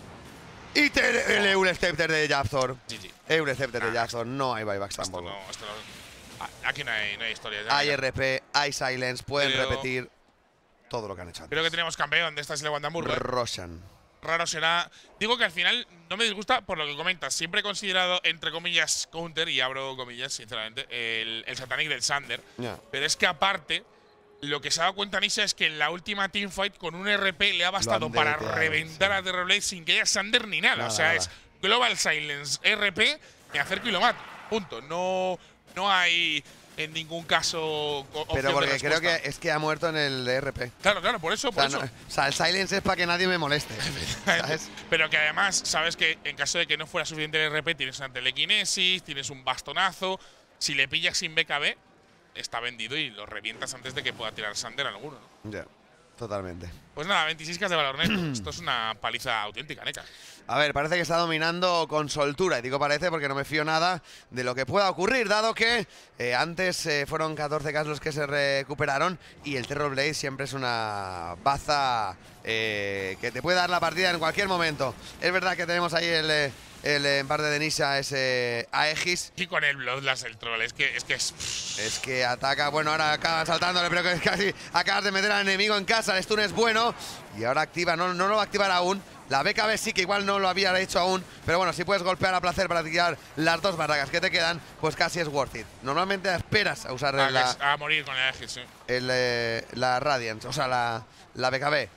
Y te- el Euroscepter de Japthor. G G. Euroscepter de Nah, Japthor. No hay buybacks Esto tampoco. no, esto no. a- Aquí no hay, no hay historia. ya, Hay ya. R P, hay Silence. Pueden Creo- repetir todo lo que han hecho antes. Creo que tenemos campeón de esta es Lewandamburgo. ¿eh? Roshan. Raro será. Digo que al final no me disgusta por lo que comentas. Siempre he considerado, entre comillas, counter, y abro comillas, sinceramente, el, el Satanic del Sander. Ya. Pero es que aparte, lo que se ha dado cuenta Nisha es que en la última teamfight con un R P le ha bastado han para deleteado, reventar sí. a Terrorblade sin que haya Sander ni nada. Nada, o sea, nada. es Global Silence R P me acerco y lo mato. Punto. No, no hay en ningún caso opción Pero porque de creo respuesta. que es que ha muerto en el R P. Claro, claro, por eso, O por sea, eso. no- o sea, el silence es para que nadie me moleste. ¿Sabes? Pero que además, sabes que en caso de que no fuera suficiente el R P, tienes una telequinesis, tienes un bastonazo. Si le pillas sin B K B, está vendido y lo revientas antes de que pueda tirar Sander alguno, ¿no? Ya, totalmente. Pues nada, veintiséis K de valor neto. Esto es una paliza auténtica, Neka. A ver, parece que está dominando con soltura. Y digo parece porque no me fío nada de lo que pueda ocurrir, dado que eh, antes eh, fueron catorce K los que se recuperaron y el Terror Blade siempre es una baza eh, que te puede dar la partida en cualquier momento. Es verdad que tenemos ahí el, eh, el empate de Nisha, ese Aegis. Y con el Bloodlust, el troll, es que es. Que es Es que ataca, bueno, ahora acaba saltándole, pero que casi acabas de meter al enemigo en casa. El stun es bueno y ahora activa, no, no lo va a activar aún. La B K B sí que igual no lo había hecho aún, pero bueno, si puedes golpear a placer para tirar las dos barracas que te quedan, pues casi es worth it. Normalmente esperas a usar a, la, a morir con el Aegis, sí. el, eh, la Radiance, o sea, la, la B K B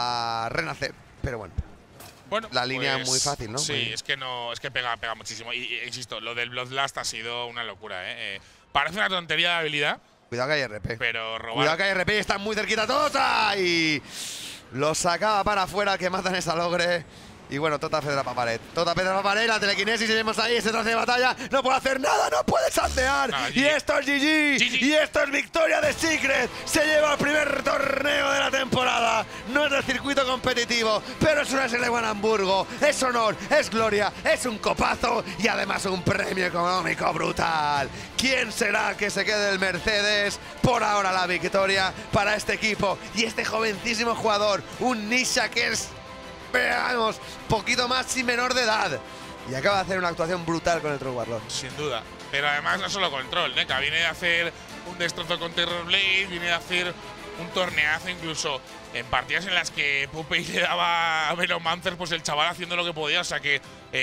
a renacer, pero bueno. Bueno, La línea pues, muy fácil, ¿no? Sí, Muy- es que no, es que pega, pega muchísimo. Y, y, insisto, lo del Bloodlust ha sido una locura, ¿eh? Eh, Parece una tontería de habilidad, Cuidado que hay R P. pero robar. Cuidado que hay R P, están muy cerquita todos. ¡Ay! Lo sacaba para afuera, que matan esa logre. Y bueno, Tota Pedra para pared. Tota Pedra para pared, la telequinesis, y vemos ahí ese trance de batalla. No puede hacer nada, no puede saltear. Nada, y G G. esto es G G. G G. Y esto es victoria de Secret. Se lleva el primer torneo de la temporada. No es del circuito competitivo, pero es una S L uno Hamburgo. Es honor, es gloria, es un copazo y además un premio económico brutal. ¿Quién será que se quede el Mercedes? Por ahora la victoria para este equipo y este jovencísimo jugador, un Nisha que es, veamos, poquito más y menor de edad. Y acaba de hacer una actuación brutal con el Troll Warlord. Sin duda. Pero además no solo control, Neka. Viene de hacer un destrozo con Terror Blade, viene de hacer un torneazo incluso en partidas en las que Puppey le daba a Venomancer, pues el chaval haciendo lo que podía. O sea que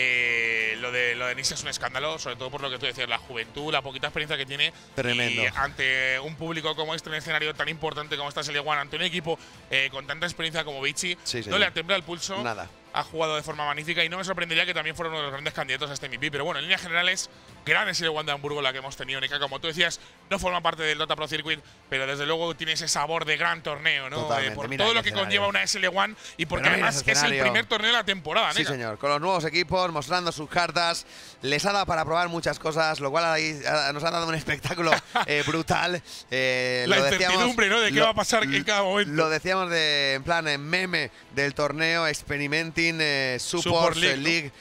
eh, lo de lo de Nisha es un escándalo, sobre todo por lo que tú decías, la juventud, la poquita experiencia que tiene. Tremendo. Y ante un público como este, en un escenario tan importante como esta S L uno, ante un equipo eh, con tanta experiencia como Vichy, Sí, no señor. le atembla el pulso. Nada. Ha jugado de forma magnífica y no me sorprendería que también fuera uno de los grandes candidatos a este M V P. Pero bueno, en líneas generales, gran S L uno de Hamburgo la que hemos tenido, Neka. Como tú decías, no forma parte del Dota Pro Circuit, pero desde luego tiene ese sabor de gran torneo, ¿no? Totalmente. Eh, por Mira todo qué lo que escenario. conlleva una S L uno y porque Pero mira además ese es el escenario. primer torneo de la temporada, Sí, Neka. señor. Con los nuevos equipos, mostrando sus cartas. Les ha dado para probar muchas cosas, lo cual ahí, ah, nos ha dado un espectáculo eh, brutal. Eh, La lo decíamos- incertidumbre, ¿no? De qué lo- va a pasar en cada momento. Lo decíamos de, en plan, en meme del torneo, experimenting eh, Support, Support League, League, League.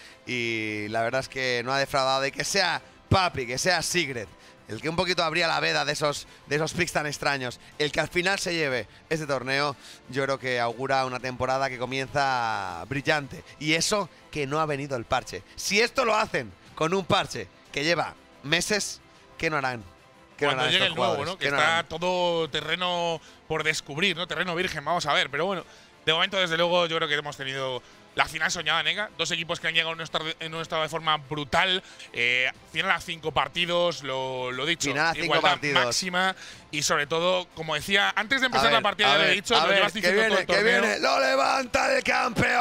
Y la verdad es que no ha defraudado. Y que sea Papi, que sea Secret, el que un poquito abría la veda de esos, de esos picks tan extraños, el que al final se lleve este torneo, yo creo que augura una temporada que comienza brillante. Y eso que no ha venido el parche. Si esto lo hacen con un parche que lleva meses, ¿qué no harán? ¿Qué no Cuando harán llegue estos el nuevo, jugadores? ¿no? Que ¿Qué no está harán? todo terreno por descubrir, ¿no? Terreno virgen, vamos a ver. Pero bueno, de momento, desde luego, yo creo que hemos tenido la final soñada, Neka. Dos equipos que han llegado en un estado, en un estado de forma brutal. Eh, final a cinco partidos, lo, lo dicho. Final a cinco igualdad partidos. máxima. Y sobre todo, como decía, antes de empezar A ver, la partida, a ya lo he ver, dicho, a lo ver, llevas que diciendo todo viene, el que torneo. viene, lo levanta el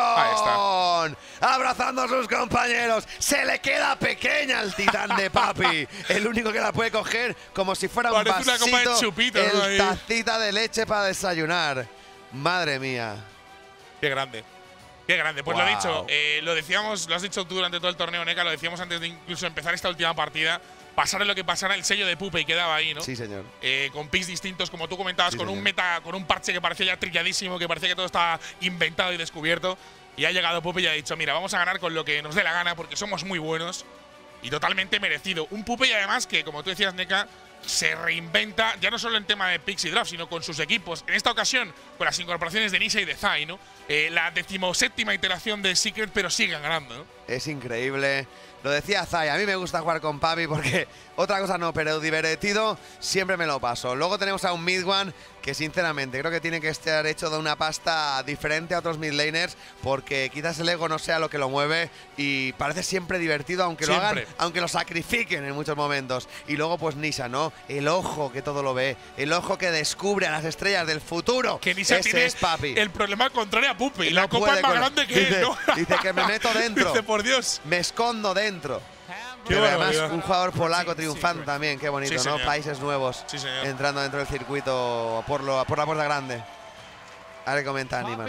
campeón, abrazando a sus compañeros, se le queda pequeña al titán de Papi, el único que la puede coger como si fuera un Parece una vasito, copa de chupito, ¿no? el Ahí. tacita de leche para desayunar, madre mía. Qué grande. Qué grande. Pues lo Guau. dicho, eh, lo decíamos, lo has dicho tú durante todo el torneo, Neka, lo decíamos antes de incluso empezar esta última partida. Pasara lo que pasara, el sello de Puppey quedaba ahí, ¿no? Sí, señor. Eh, con picks distintos, como tú comentabas, Sí, con un señor. meta, con un parche que parecía ya trilladísimo, que parecía que todo estaba inventado y descubierto. Y ha llegado Puppey y ha dicho, mira, vamos a ganar con lo que nos dé la gana, porque somos muy buenos. Y totalmente merecido. Un Puppey, además, que, como tú decías, Neka, se reinventa, ya no solo en tema de picks y draft, sino con sus equipos. En esta ocasión, con las incorporaciones de Nisha y de Zai, ¿no? Eh, la decimoséptima iteración de Secret, pero siguen ganando, ¿no? Es increíble. Lo decía Zai, a mí me gusta jugar con Papi porque otra cosa no, pero divertido siempre me lo paso. Luego tenemos a un mid one que sinceramente creo que tiene que estar hecho de una pasta diferente a otros mid laners porque quizás el ego no sea lo que lo mueve y parece siempre divertido aunque lo Siempre. hagan, aunque lo sacrifiquen en muchos momentos. Y luego pues Nisha, ¿no? El ojo que todo lo ve, el ojo que descubre a las estrellas del futuro. Que Nisha Ese tiene es Papi. el problema contrario a Puppey. No La copa puede es más con- grande que dice- él, ¿no? dice que me meto dentro. Dice, por Dios. Me escondo dentro. Qué Pero además barbaridad. un jugador polaco triunfando también, qué bonito, Sí, ¿no? señor. Países nuevos Sí, señor. entrando dentro del circuito por, lo, por la puerta grande. A ver, comenta Animan.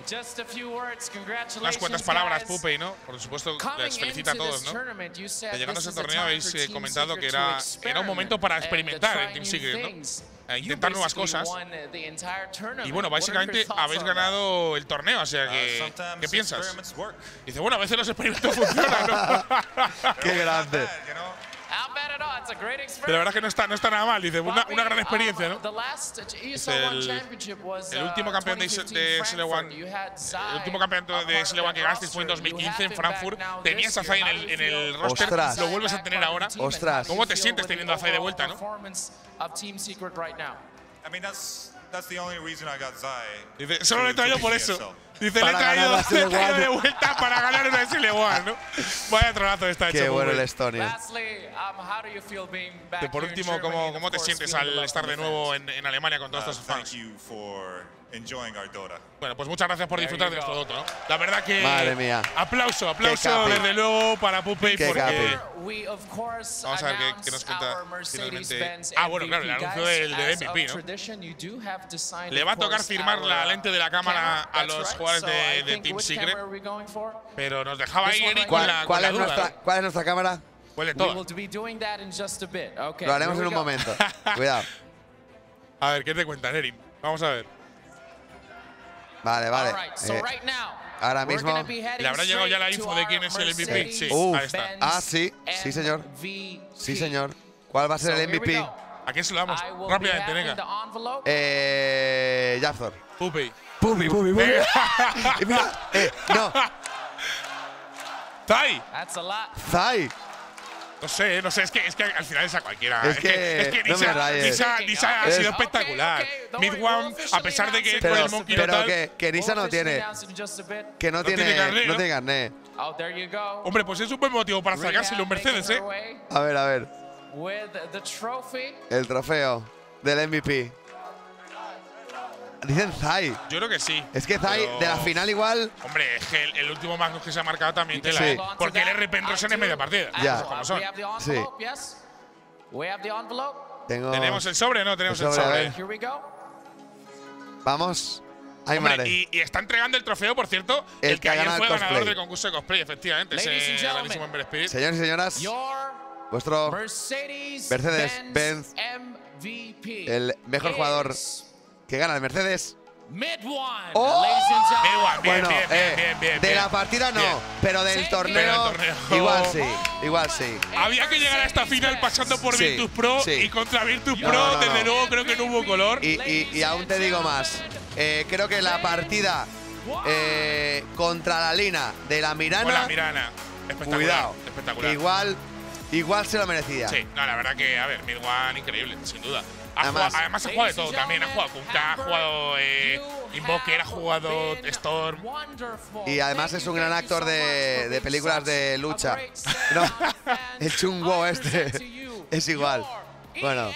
Unas cuantas palabras, Pupey, ¿no? Por supuesto, les felicita a todos, ¿no? Que llegando a ese torneo habéis eh, comentado que era, era un momento para experimentar en Team Secret, ¿no? A intentar nuevas cosas. Y bueno, básicamente habéis ganado el torneo, o sea que… ¿Qué piensas? Dice, bueno, a veces los experimentos funcionan, ¿no? Qué grande. Pero la verdad es que no está, no está nada mal, dice, una, una gran experiencia, ¿no? Es el, el último campeón de, de S L uno, el último campeonato de S L uno que ganasteis fue en dos mil quince en Frankfurt. Tenías a Zai en el, en el roster, Ostras. lo vuelves a tener ahora. Ostras. ¿Cómo te sientes teniendo a Zai de vuelta, no? Dice, solo le he traído por eso. Dice, le he Para traído, ganar la le he traído de S L uno. vuelta para ganar una S L uno, ¿no? Vaya trolazo está hecho. Qué bueno el Pupey. estonio. Y por último, ¿cómo, cómo te sientes al estar de nuevo en, en Alemania con todos estos fans? Bueno, pues muchas gracias por disfrutar de nuestro Dota, ¿no? La verdad que… Madre mía. Aplauso, aplauso capi. desde luego para Pupey Qué porque… capi. Vamos a ver qué, qué nos cuenta finalmente. Ah, bueno, claro, el anuncio del, del M V P, ¿no? Le va a tocar firmar la lente de la cámara a los jugadores de, de Team Secret, pero nos dejaba ahí Eric con ¿Cuál, la, con cuál la es duda, nuestra, ¿no? ¿Cuál es nuestra cámara? ¿Cuál de todas? Lo haremos en un momento. Cuidado. A ver, ¿qué te cuentan, Eric? Vamos a ver. Vale, vale. Eh, ahora mismo. ¿Le habrá llegado ya la info de quién es el M V P? Sí, Uf. ahí está. Ah, sí. Sí, señor. Sí, señor. ¿Cuál va a ser el M V P? ¿A quién se lo damos? Rápidamente, venga. Eh. Yapzor. Pupey. Pupi, pupi, pupi. Y mira, eh, no. ¡Zai! Zai. No sé, no sé, es que, es que al final es a cualquiera. Es que es que no me Nisa, rayes. Nisa, Nisa ha Es- sido espectacular. Mid One, a pesar de que Pero, con el Monkey pero tal, que, que Nisa no tiene. Que no, No tiene. tiene carné, no ¿no? tiene carné. hombre, pues es un buen motivo para sacárselo un Mercedes, ¿eh? A ver, a ver. El trofeo del M V P. Dicen Zai. Yo creo que sí. Es que Zai, pero- de la final igual. Hombre, es que el, el último Magnus que se ha marcado también tela, Sí. ¿eh? Porque el R P en Rosen es media partida. Ya. Cosas como son. Sí. Tengo. ¿Tenemos el sobre o no tenemos El el sobre, sobre? a ver. Vamos. Ay, Hombre, madre. y, y está entregando el trofeo, por cierto, El el, que que ha ayer ganado fue el ganador cosplay. del concurso de cosplay, efectivamente. Ladies and Ese gentlemen, grandísimo Ember Spirit. Señores y señoras, vuestro Mercedes-Benz M V P, el mejor jugador que gana el Mercedes. Mid One. ¡Oh! Ladies and Bien, gentlemen. Juan, bien, Bueno, bien, bien, eh, bien, bien, de bien. la partida no, Bien. pero del Pero torneo, del torneo. igual sí, igual sí. Había que llegar a esta final pasando por Sí, Virtus Pro sí. y contra Virtus No, Pro, no, no, desde no. luego creo que no hubo color. Y, y- y aún te digo más, eh, creo que la partida eh, contra la Lina de la Con la Mirana, Mirana. Espectacular. cuidado, Espectacular. igual, igual se lo merecía. Sí, no, la verdad que, a ver, Mid One increíble, sin duda. Ha Además- jugado- además ha jugado de todo también. Ha jugado Kunkka, ha jugado eh, Invoker, ha jugado Storm. Y además es un gran actor de, de películas de lucha. No, el chungo este es igual. Bueno.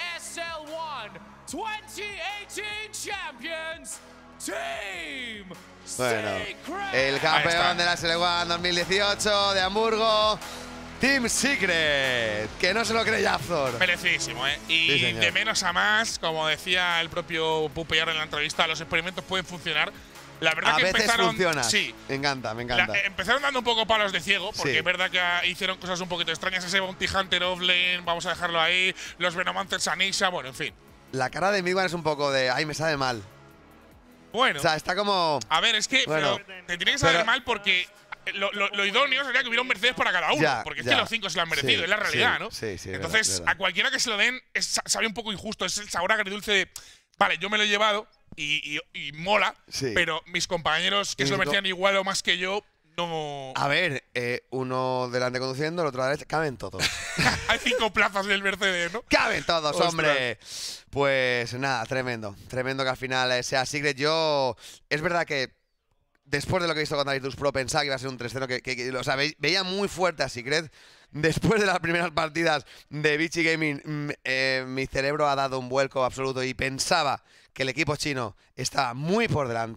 Bueno, el Ahí campeón está. de la S L uno dos mil dieciocho de Hamburgo, Team Secret, que no se lo cree Yapzor. Merecidísimo, ¿eh? Y Sí, señor. de menos a más, como decía el propio Pupe ahora en la entrevista, los experimentos pueden funcionar. La verdad A que veces empezaron. funciona. Sí. Me encanta, me La- encanta. eh, empezaron dando un poco palos de ciego, porque Sí. es verdad que ah, hicieron cosas un poquito extrañas. Ese Bounty Hunter offlane, vamos a dejarlo ahí. Los Venomancers Anisha, bueno, en fin. La cara de Miguel es un poco de, ay, me sabe mal. Bueno, O sea, está como… a ver, es que bueno, pero te tiene que saber pero- mal porque lo, lo- lo idóneo sería que hubiera un Mercedes para cada uno. Ya, porque es ya. que los cinco se lo han merecido, Sí, es la realidad, sí, ¿no? sí, sí, es Entonces, verdad, es verdad. a cualquiera que se lo den, es, sabe un poco injusto. Es el sabor agridulce de, vale, yo me lo he llevado y, y- y mola, Sí. pero mis compañeros que Y se lo digo- merecían igual o más que yo, no. A ver, eh, uno delante conduciendo, el otro a la derecha, caben todos. Hay cinco plazas del Mercedes, ¿no? ¡Caben todos, Ostras. hombre! Pues nada, tremendo. Tremendo que al final eh, sea Secret. Yo, es verdad que después de lo que he visto contra Virtus Pro, pensaba que iba a ser un tres cero, que, que- que- o sea, ve- veía muy fuerte a Secret. Después de las primeras partidas de Vichy Gaming, mm, eh, mi cerebro ha dado un vuelco absoluto y pensaba que el equipo chino estaba muy por delante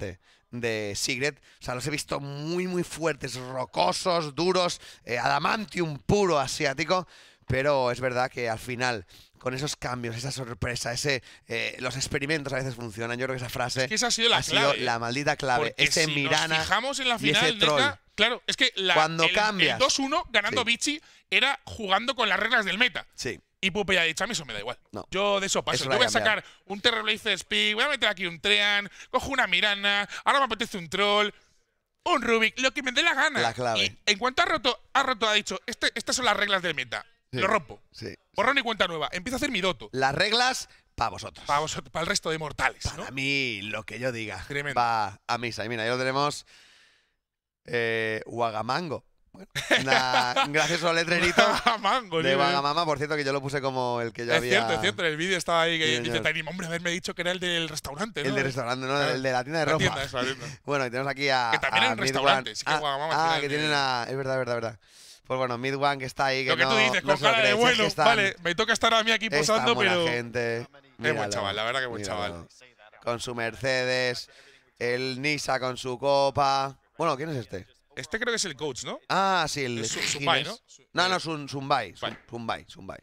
de Sigret. O sea, los he visto muy, muy fuertes, rocosos, duros, eh, adamantium puro asiático. Pero es verdad que al final, con esos cambios, esa sorpresa, ese eh, los experimentos a veces funcionan. Yo creo que esa frase es que esa ha sido la ha clave, sido la maldita clave. Porque Ese si Mirana nos fijamos en la y ese final, troll. neta, claro, es que la, Cuando el, cambias. el dos uno ganando Sí. Bichi era jugando con las reglas del meta. Sí. Y Pupe ya ha dicho, a mí eso me da igual. No. Yo de eso paso. Eso Yo lo ha voy a cambiado. sacar un Terrorlace Speed, voy a meter aquí un Treant, cojo una Mirana, ahora me apetece un Troll, un Rubik, lo que me dé la gana. La clave. Y en cuanto ha roto, ha roto, ha dicho, este, estas son las reglas del meta. Sí. Lo rompo. Sí. Borrón y cuenta nueva. Empiezo a hacer mi doto. Las reglas para vosotros. Para, vosotros, para el resto de mortales, ¿no? Para mí, lo que yo diga Tremendo. va a misa. Y mira, ahí lo tenemos. Eh, Wagamango. Bueno, una- un gracioso letrerito Mango, de tío. Wagamama, por cierto, que yo lo puse como el que yo Es había. cierto, es cierto. En el vídeo estaba ahí que Sí, dice señor. Tiny, hombre, haberme dicho que era el del restaurante, ¿no? El de restaurante, ¿no? Claro. El de la tienda de La ropa. tienda, eso, la tienda. Bueno, y tenemos aquí a. Que también a era un Midwan. restaurante, sí que Ah, Wagamama ah, tiene que el- tienen a. Es verdad, verdad, verdad. Pues bueno, Midwan que está ahí. Que Lo que no, tú dices, no con se lo cara de cree, si es que bueno, están- vale, me toca estar a mí aquí está posando, buena pero. gente. buen Míralo, chaval, la verdad que buen míralo. chaval. Con su Mercedes, el Nisa con su copa. Bueno, ¿quién es este? Este creo que es el coach, ¿no? Ah, sí, el Es Su- Gines. Zumbai, ¿no? Su- No, no, Sun- Zumbai. Sun- Zumbai. Zumbai, Zumbai.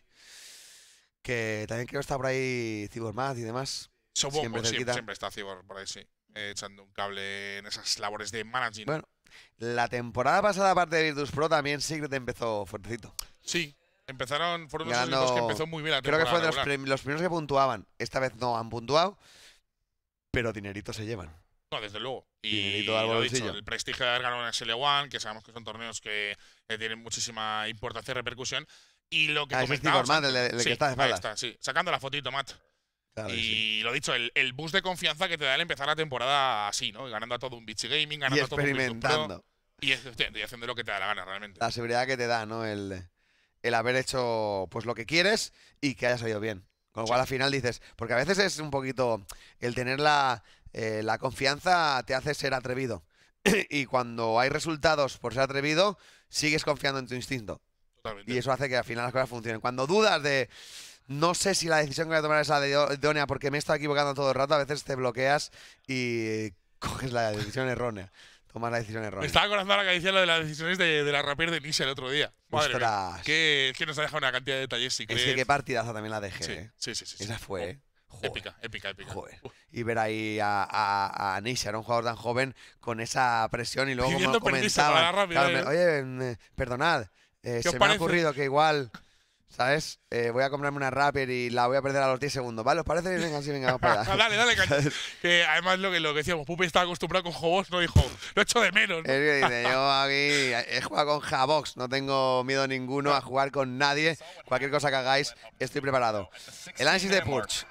Que también creo que está por ahí Cybormaz y demás. Supongo, Siempre siempre, cerquita. siempre está Cibor por ahí, sí. Eh, echando un cable en esas labores de managing. Bueno, la temporada pasada, aparte de Virtus Pro, también Secret empezó fuertecito. Sí, empezaron, fueron los Ganando- equipos que empezó muy bien la Creo que fue temporada de los, regular. prim- los primeros que puntuaban. Esta vez no han puntuado, pero dinerito se llevan. No, desde luego. Y Dinerito al lo dicho, bolsillo. el prestigio de haber ganado en S L uno, que sabemos que son torneos que eh, tienen muchísima importancia y repercusión. Y lo que Ah, ese es comentábamos Cybormaz, el, antes- de- el sí, que está de ahí espaldas. está, sí. Sacando la fotito, Matt. Claro que y sí. lo dicho, el, el boost de confianza que te da el empezar la temporada así, ¿no? Ganando a todo un Bichi Gaming, ganando Y a todo un Virtus Pro, experimentando. y, efectivamente, y haciendo lo que te da la gana, realmente. La seguridad que te da, ¿no? El, el haber hecho pues lo que quieres y que haya salido bien. Con lo cual al final dices, porque a veces es un poquito el tener la, eh, la confianza te hace ser atrevido. Y cuando hay resultados por ser atrevido, sigues confiando en tu instinto. Totalmente. Y eso hace que al final las cosas funcionen. Cuando dudas de no sé si la decisión que voy a tomar es la de- idónea porque me he estado equivocando todo el rato, a veces te bloqueas y coges la decisión errónea. Tomas la decisión Me errónea. estaba acordando ahora que decía lo de las decisiones de, de la rapier de Nisha el otro día. Madre mía. Ostras. Que, que nos ha dejado una cantidad de detalles, si Es que crees. qué partidaza también la dejé. Sí, ¿eh? sí, sí, sí, sí. Esa fue, ¿eh? Joder. Épica, épica, épica. Joder. Uf. Y ver ahí a, a, a Nisha, era un jugador tan joven, con esa presión y luego como Pidiendo permiso para la comentaban. rápida, claro, me- Oye, eh, perdonad, eh, ¿Qué se os me ha parece? ocurrido que igual, ¿sabes? Eh, voy a comprarme una Rapper y la voy a perder a los diez segundos. ¿Vale? ¿Os parece? Venga, sí, venga, vamos para allá. dale, dale, caña. Que además lo que, lo que decíamos, Pupi estaba acostumbrado con Jobos, no dijo, lo echo de menos. Es ¿no? que dice, yo aquí he jugado con Javox, no tengo miedo ninguno a jugar con nadie. Cualquier cosa que hagáis, estoy preparado. El análisis de Purge.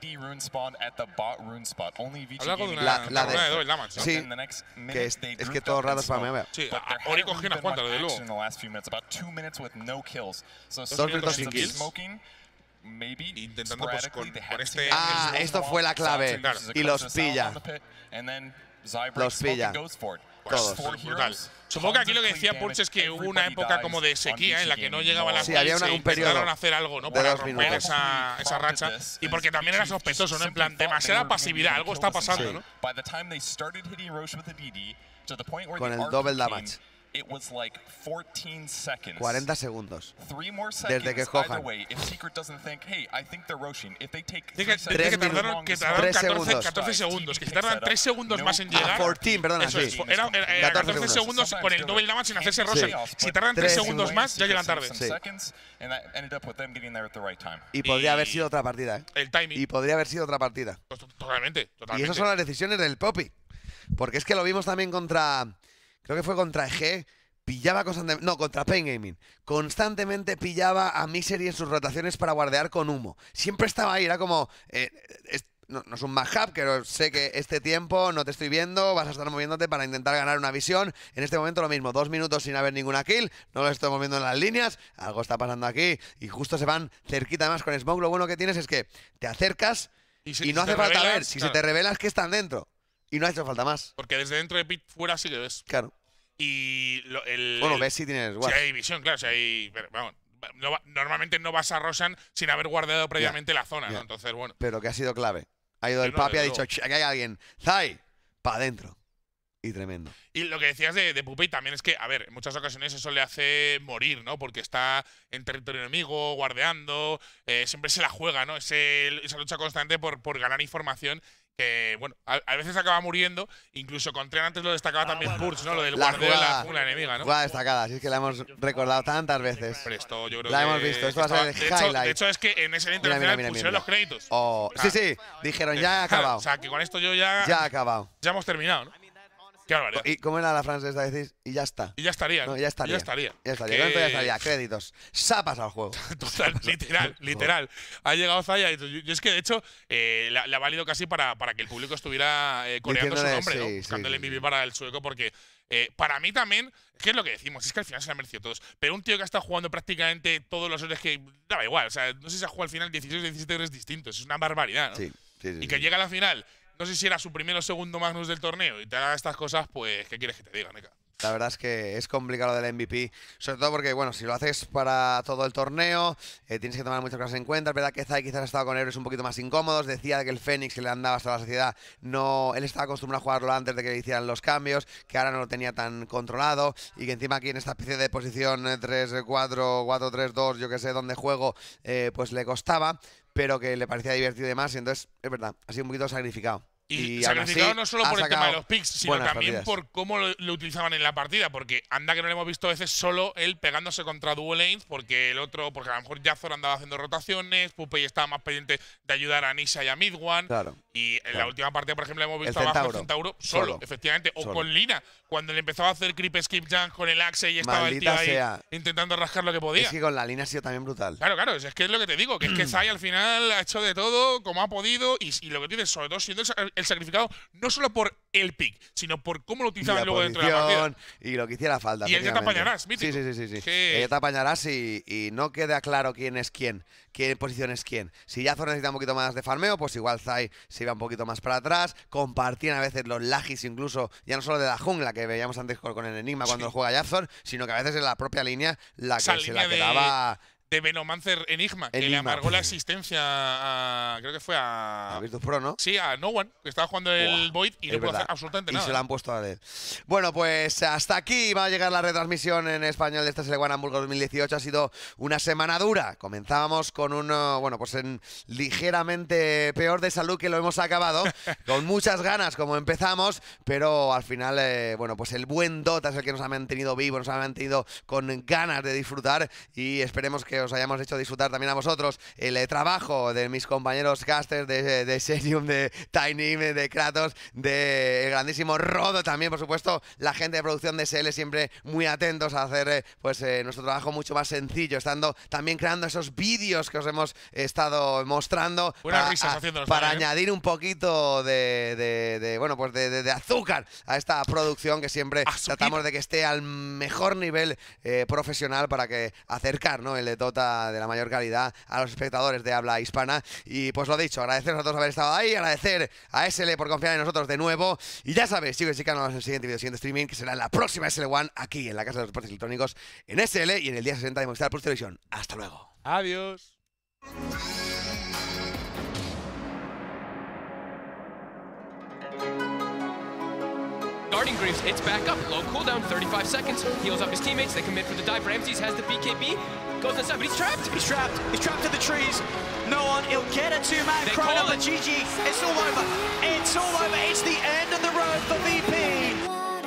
Habla algo de una, La- una la de- rueda de double damage, ¿no? Sí, que es, es que todo el rato spameaba. Sí, a- a- Ori cogió unas cuantas, desde luego. Dos minutos sin kills. Intentando, pues, con- con este- Ah, esto fue la clave. Claro. Y los pilla. Los pilla. Pues, Todos. brutal. Supongo que aquí lo que decía Purge es que hubo una época como de sequía en la que no llegaban las Sí, había kills una- e un periodo intentaron hacer algo, ¿no? de Para dos romper minutos. esa, esa racha. Y porque también era sospechoso, ¿no? En plan, demasiada pasividad, algo está pasando, Sí. ¿no? Con el double damage. cuarenta segundos. Desde que escojan. Dice que, Tres dice que tardaron, que tardaron Tres catorce, segundos. catorce segundos. Que si tardan tres segundos más en Ah, llegar. catorce, perdona, Eso sí. es, era, era- era catorce catorce segundos con el double damage sin hacerse rosa. Sí. Si tardan tres Tres segundos segundos. más, ya llegan tarde. Sí. Y podría Y- haber sido otra partida, ¿eh? El timing. Y podría haber sido otra partida. Totalmente, Y totalmente. esas son las decisiones del Poppy. Porque es que lo vimos también contra. Creo que fue contra E G. Pillaba constantemente. No, contra Pain Gaming. Constantemente pillaba a Misery en sus rotaciones para guardear con humo. Siempre estaba ahí. Era como. eh, es- no, no es un matchup, pero sé que este tiempo no te estoy viendo. Vas a estar moviéndote para intentar ganar una visión. En este momento lo mismo. Dos minutos sin haber ninguna kill. No lo estoy moviendo en las líneas. Algo está pasando aquí. Y justo se van cerquita además con Smoke. Lo bueno que tienes es que te acercas. Y, si- Y no si te hace falta revelas, ver. Si claro, se te revelas que están dentro. Y no ha hecho falta más. Porque desde dentro de pit fuera sí que ves. Claro. Y lo- el. Bueno, el- ves si tienes Si watch. hay visión, claro, si hay. Pero, vamos, no va- normalmente no vas a Roshan sin haber guardado previamente la zona, ya. ¿no? Entonces, bueno. Pero que ha sido clave. Ha ido Sí, el no, papi y ha desde dicho, luego. "Ch, aquí hay alguien. Zai, para adentro. Y tremendo. Y lo que decías de, de Pupey también es que, a ver, en muchas ocasiones eso le hace morir, ¿no? Porque está en territorio enemigo, guardeando, eh, siempre se la juega, ¿no? Ese, esa lucha constante por, por ganar información que, bueno, a, a veces acaba muriendo. Incluso con Tren antes lo destacaba también Purge, ¿no? Lo del La guardeo de jugada- la jungla enemiga, ¿no? Jugada destacada, así es que la hemos recordado tantas veces. Pero esto yo creo La que hemos visto, esto va a ser el estaba- de hecho, highlight. de hecho, es que en ese Mira, internacional mira, mira, pusieron mira. los créditos. Oh, Ah. sí, sí, dijeron, ya ha acabado. O sea, que con esto yo ya, Ya ha acabado. ya hemos terminado, ¿no? Qué barbaridad. ¿Y cómo era la frase esta? Decís, y ya está. Y ya estaría. No, ya estaría. Ya estaría. Ya estaría. Que- Con esto ya estaría. Créditos. Sapas al juego. Total, literal, literal. Ha llegado Zaya y yo, yo es que de hecho eh, le, le ha valido casi para, para que el público estuviera eh, coreando su Diciéndole, nombre, sí, ¿no? sí, Buscando el sí, M V P sí. para el sueco porque eh, para mí también, ¿qué es lo que decimos? Es que al final se la han merecido todos. Pero un tío que ha estado jugando prácticamente todos los héroes que daba igual, o sea, no sé si ha jugado al final dieciséis o diecisiete héroes distintos, es una barbaridad, ¿no? Sí, sí, sí. Y que sí. llega a la final, no sé si era su primero o segundo Magnus del torneo y te haga estas cosas, pues, ¿qué quieres que te diga, Neka? La verdad es que es complicado lo del M V P, sobre todo porque, bueno, si lo haces para todo el torneo, eh, tienes que tomar muchas cosas en cuenta. Es verdad que Zai quizás ha estado con héroes un poquito más incómodos. Decía que el Fénix que le andaba hasta la saciedad, no, él estaba acostumbrado a jugarlo antes de que le hicieran los cambios, que ahora no lo tenía tan controlado y que encima aquí en esta especie de posición eh, tres cuatro, cuatro tres dos, yo que sé, donde juego, eh, pues le costaba, pero que le parecía divertido y demás. Y entonces, es verdad, ha sido un poquito sacrificado. Y, Y aún sacrificado así no solo ha por el tema sacado de los picks, sino buenas también partidas. por cómo lo, lo utilizaban en la partida. Porque anda que no lo hemos visto a veces solo él pegándose contra duo lanes, porque el otro, porque a lo mejor Yazor andaba haciendo rotaciones, Pupey estaba más pendiente de ayudar a Nisha y a Midone. Claro. Y en claro. la última partida, por ejemplo, hemos visto El abajo Centauro. el Centauro solo, Solo. efectivamente. O Solo. con Lina, cuando le empezaba a hacer creep skip jump con el axe y estaba Maldita el tío ahí sea. intentando rascar lo que podía. Es que con la línea ha sido también brutal. Claro, claro, es que es lo que te digo, que es que Zai al final ha hecho de todo como ha podido y, y lo que tienes, sobre todo siendo el, sa- el sacrificado, no solo por el pick, sino por cómo lo Y utilizaban la luego dentro de la partida. posición, y lo que hiciera falta. Y él ya te efectivamente. apañarás, mítico. Sí, sí, sí, sí. sí. Que- Él ya te apañarás y, y no queda claro quién es quién, qué posición es quién. Si Yazor necesita un poquito más de farmeo, pues igual Zai se iba un poquito más para atrás. Compartían a veces los lagis, incluso, ya no solo de la jungla, que veíamos antes con con el Enigma cuando Sí. juega Yazor, sino que a veces en la propia línea la Esa que se línea la de- quedaba De Venomancer Enigma, que le Enigma. amargó la existencia a. Creo que fue a. a Virtus Pro, ¿no? Sí, a No One, que estaba jugando el Buah, Void y es no pudo verdad. hacer absolutamente Y nada. se la han puesto a él. Bueno, pues hasta aquí va a llegar la retransmisión en español de este S L One Hamburgo dos mil dieciocho. Ha sido una semana dura. Comenzábamos con un, uh, bueno, pues en ligeramente peor de salud que lo hemos acabado, con muchas ganas como empezamos, pero al final, eh, bueno, pues el buen Dota es el que nos ha mantenido vivo, nos ha mantenido con ganas de disfrutar y esperemos que os hayamos hecho disfrutar también a vosotros el eh, trabajo de mis compañeros casters de, de Serium, de Tiny, de Kratos, de el grandísimo Rodo también, por supuesto, la gente de producción de S L siempre muy atentos a hacer eh, pues eh, nuestro trabajo mucho más sencillo, estando también creando esos vídeos que os hemos estado mostrando Buenas para, risas a- haciéndolos para también, ¿eh? añadir un poquito de, de- de, bueno, pues de, de- de azúcar a esta producción que siempre Azuquita. tratamos de que esté al mejor nivel eh, profesional para que acercar, ¿no?, el de Dota de la mayor calidad a los espectadores de habla hispana. Y pues lo dicho, agradeceros a todos haber estado ahí, agradecer a S L por confiar en nosotros de nuevo. Y ya sabéis, chicos y chicas, nos vemos en el siguiente video, siguiente streaming, que será en la próxima S L One, aquí en la Casa de los Deportes Electrónicos, en S L y en el día sesenta de Movistar Plus Televisión. Hasta luego. Adiós. Guarding Greaves, it's back up. Low cooldown, thirty-five seconds. Heals up his teammates. They commit for the dive. Ramses has the B K B. Goes inside, but he's trapped. He's trapped. He's trapped in the trees. No one. He'll get a two-man They crowd call up, it. but G G. It's all over. It's all over. It's the end of the road for V P.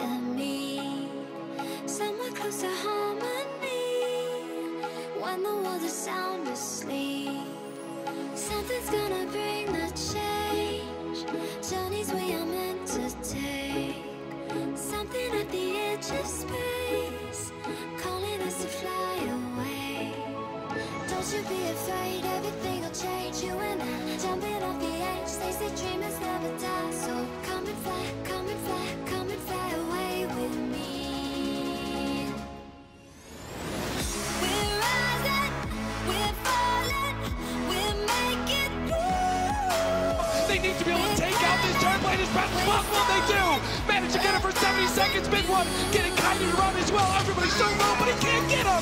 Somewhere close to harmony, when the world is sound asleep, something's gonna bring the change. Journeys we are meant to take, something at the edge of space, calling us to fly away. Don't you be afraid, everything will change. You and I, jumping off the edge. They say dreamers never die, so come and fly, come and fly, come and fly away with me. We're rising, we're falling, we're making through. They need to be able to take out this turn lane as fast as possible. They do. Manage to get him for seventy seconds. Mid one getting kited around as well. Everybody's so low, but he can't get him.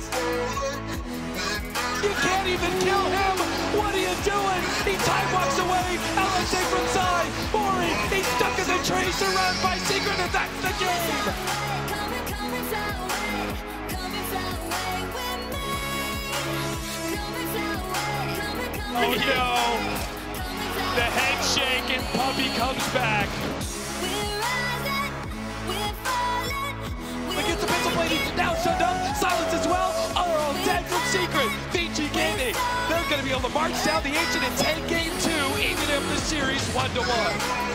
You can't even kill him. What are you doing? He time walks away. L S A from side. Mori, he's stuck in the trees. surrounded by Secret, and that's the game! Coming, coming, fly away. Coming, fly away with me. Coming, fly away. Coming, coming, Oh no! The head shake and Puppy comes back. We're rising, we're falling. Against the pencil plate, he's now shut up. Silence as well are all dead from Secret. Vici Gaming, they're going to be able to march down the Ancient in ten game two, even up the series one to one.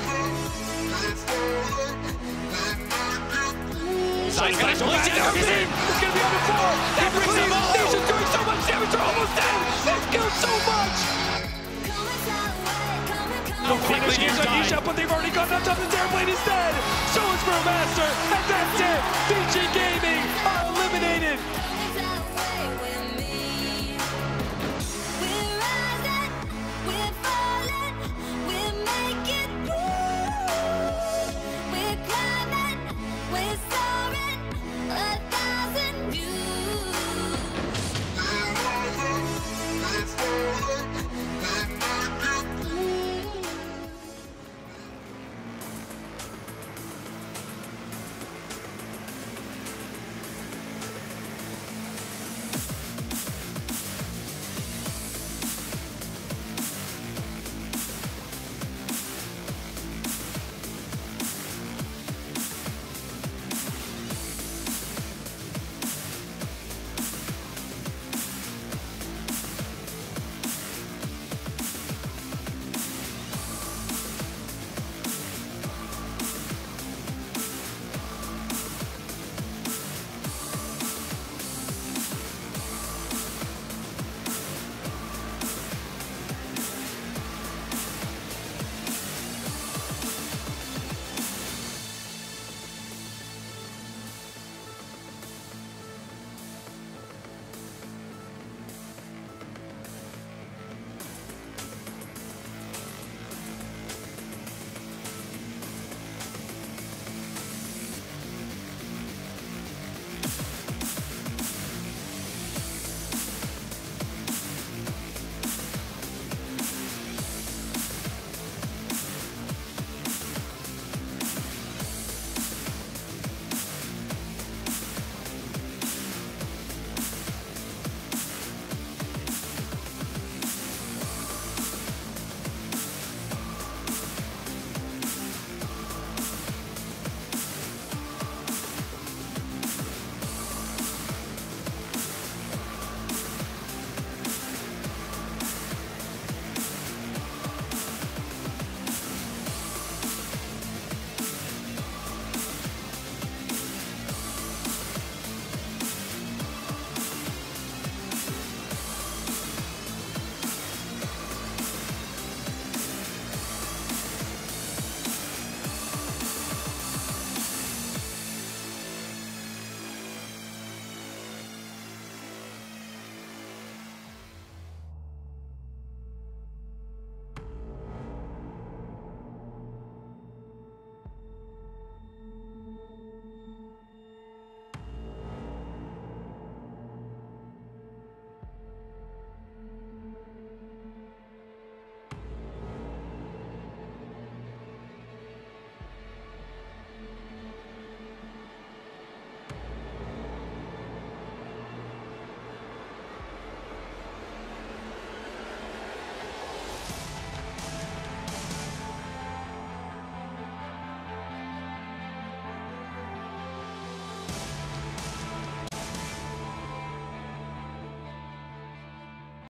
Side side to back, everything is going to be on the floor. That brings him all. Nation's doing so much damage, they're almost dead. They've killed so much. No quickly, here's Anisha, but they've already gone on top. The Terrorblade is dead. So is Brewmaster, and then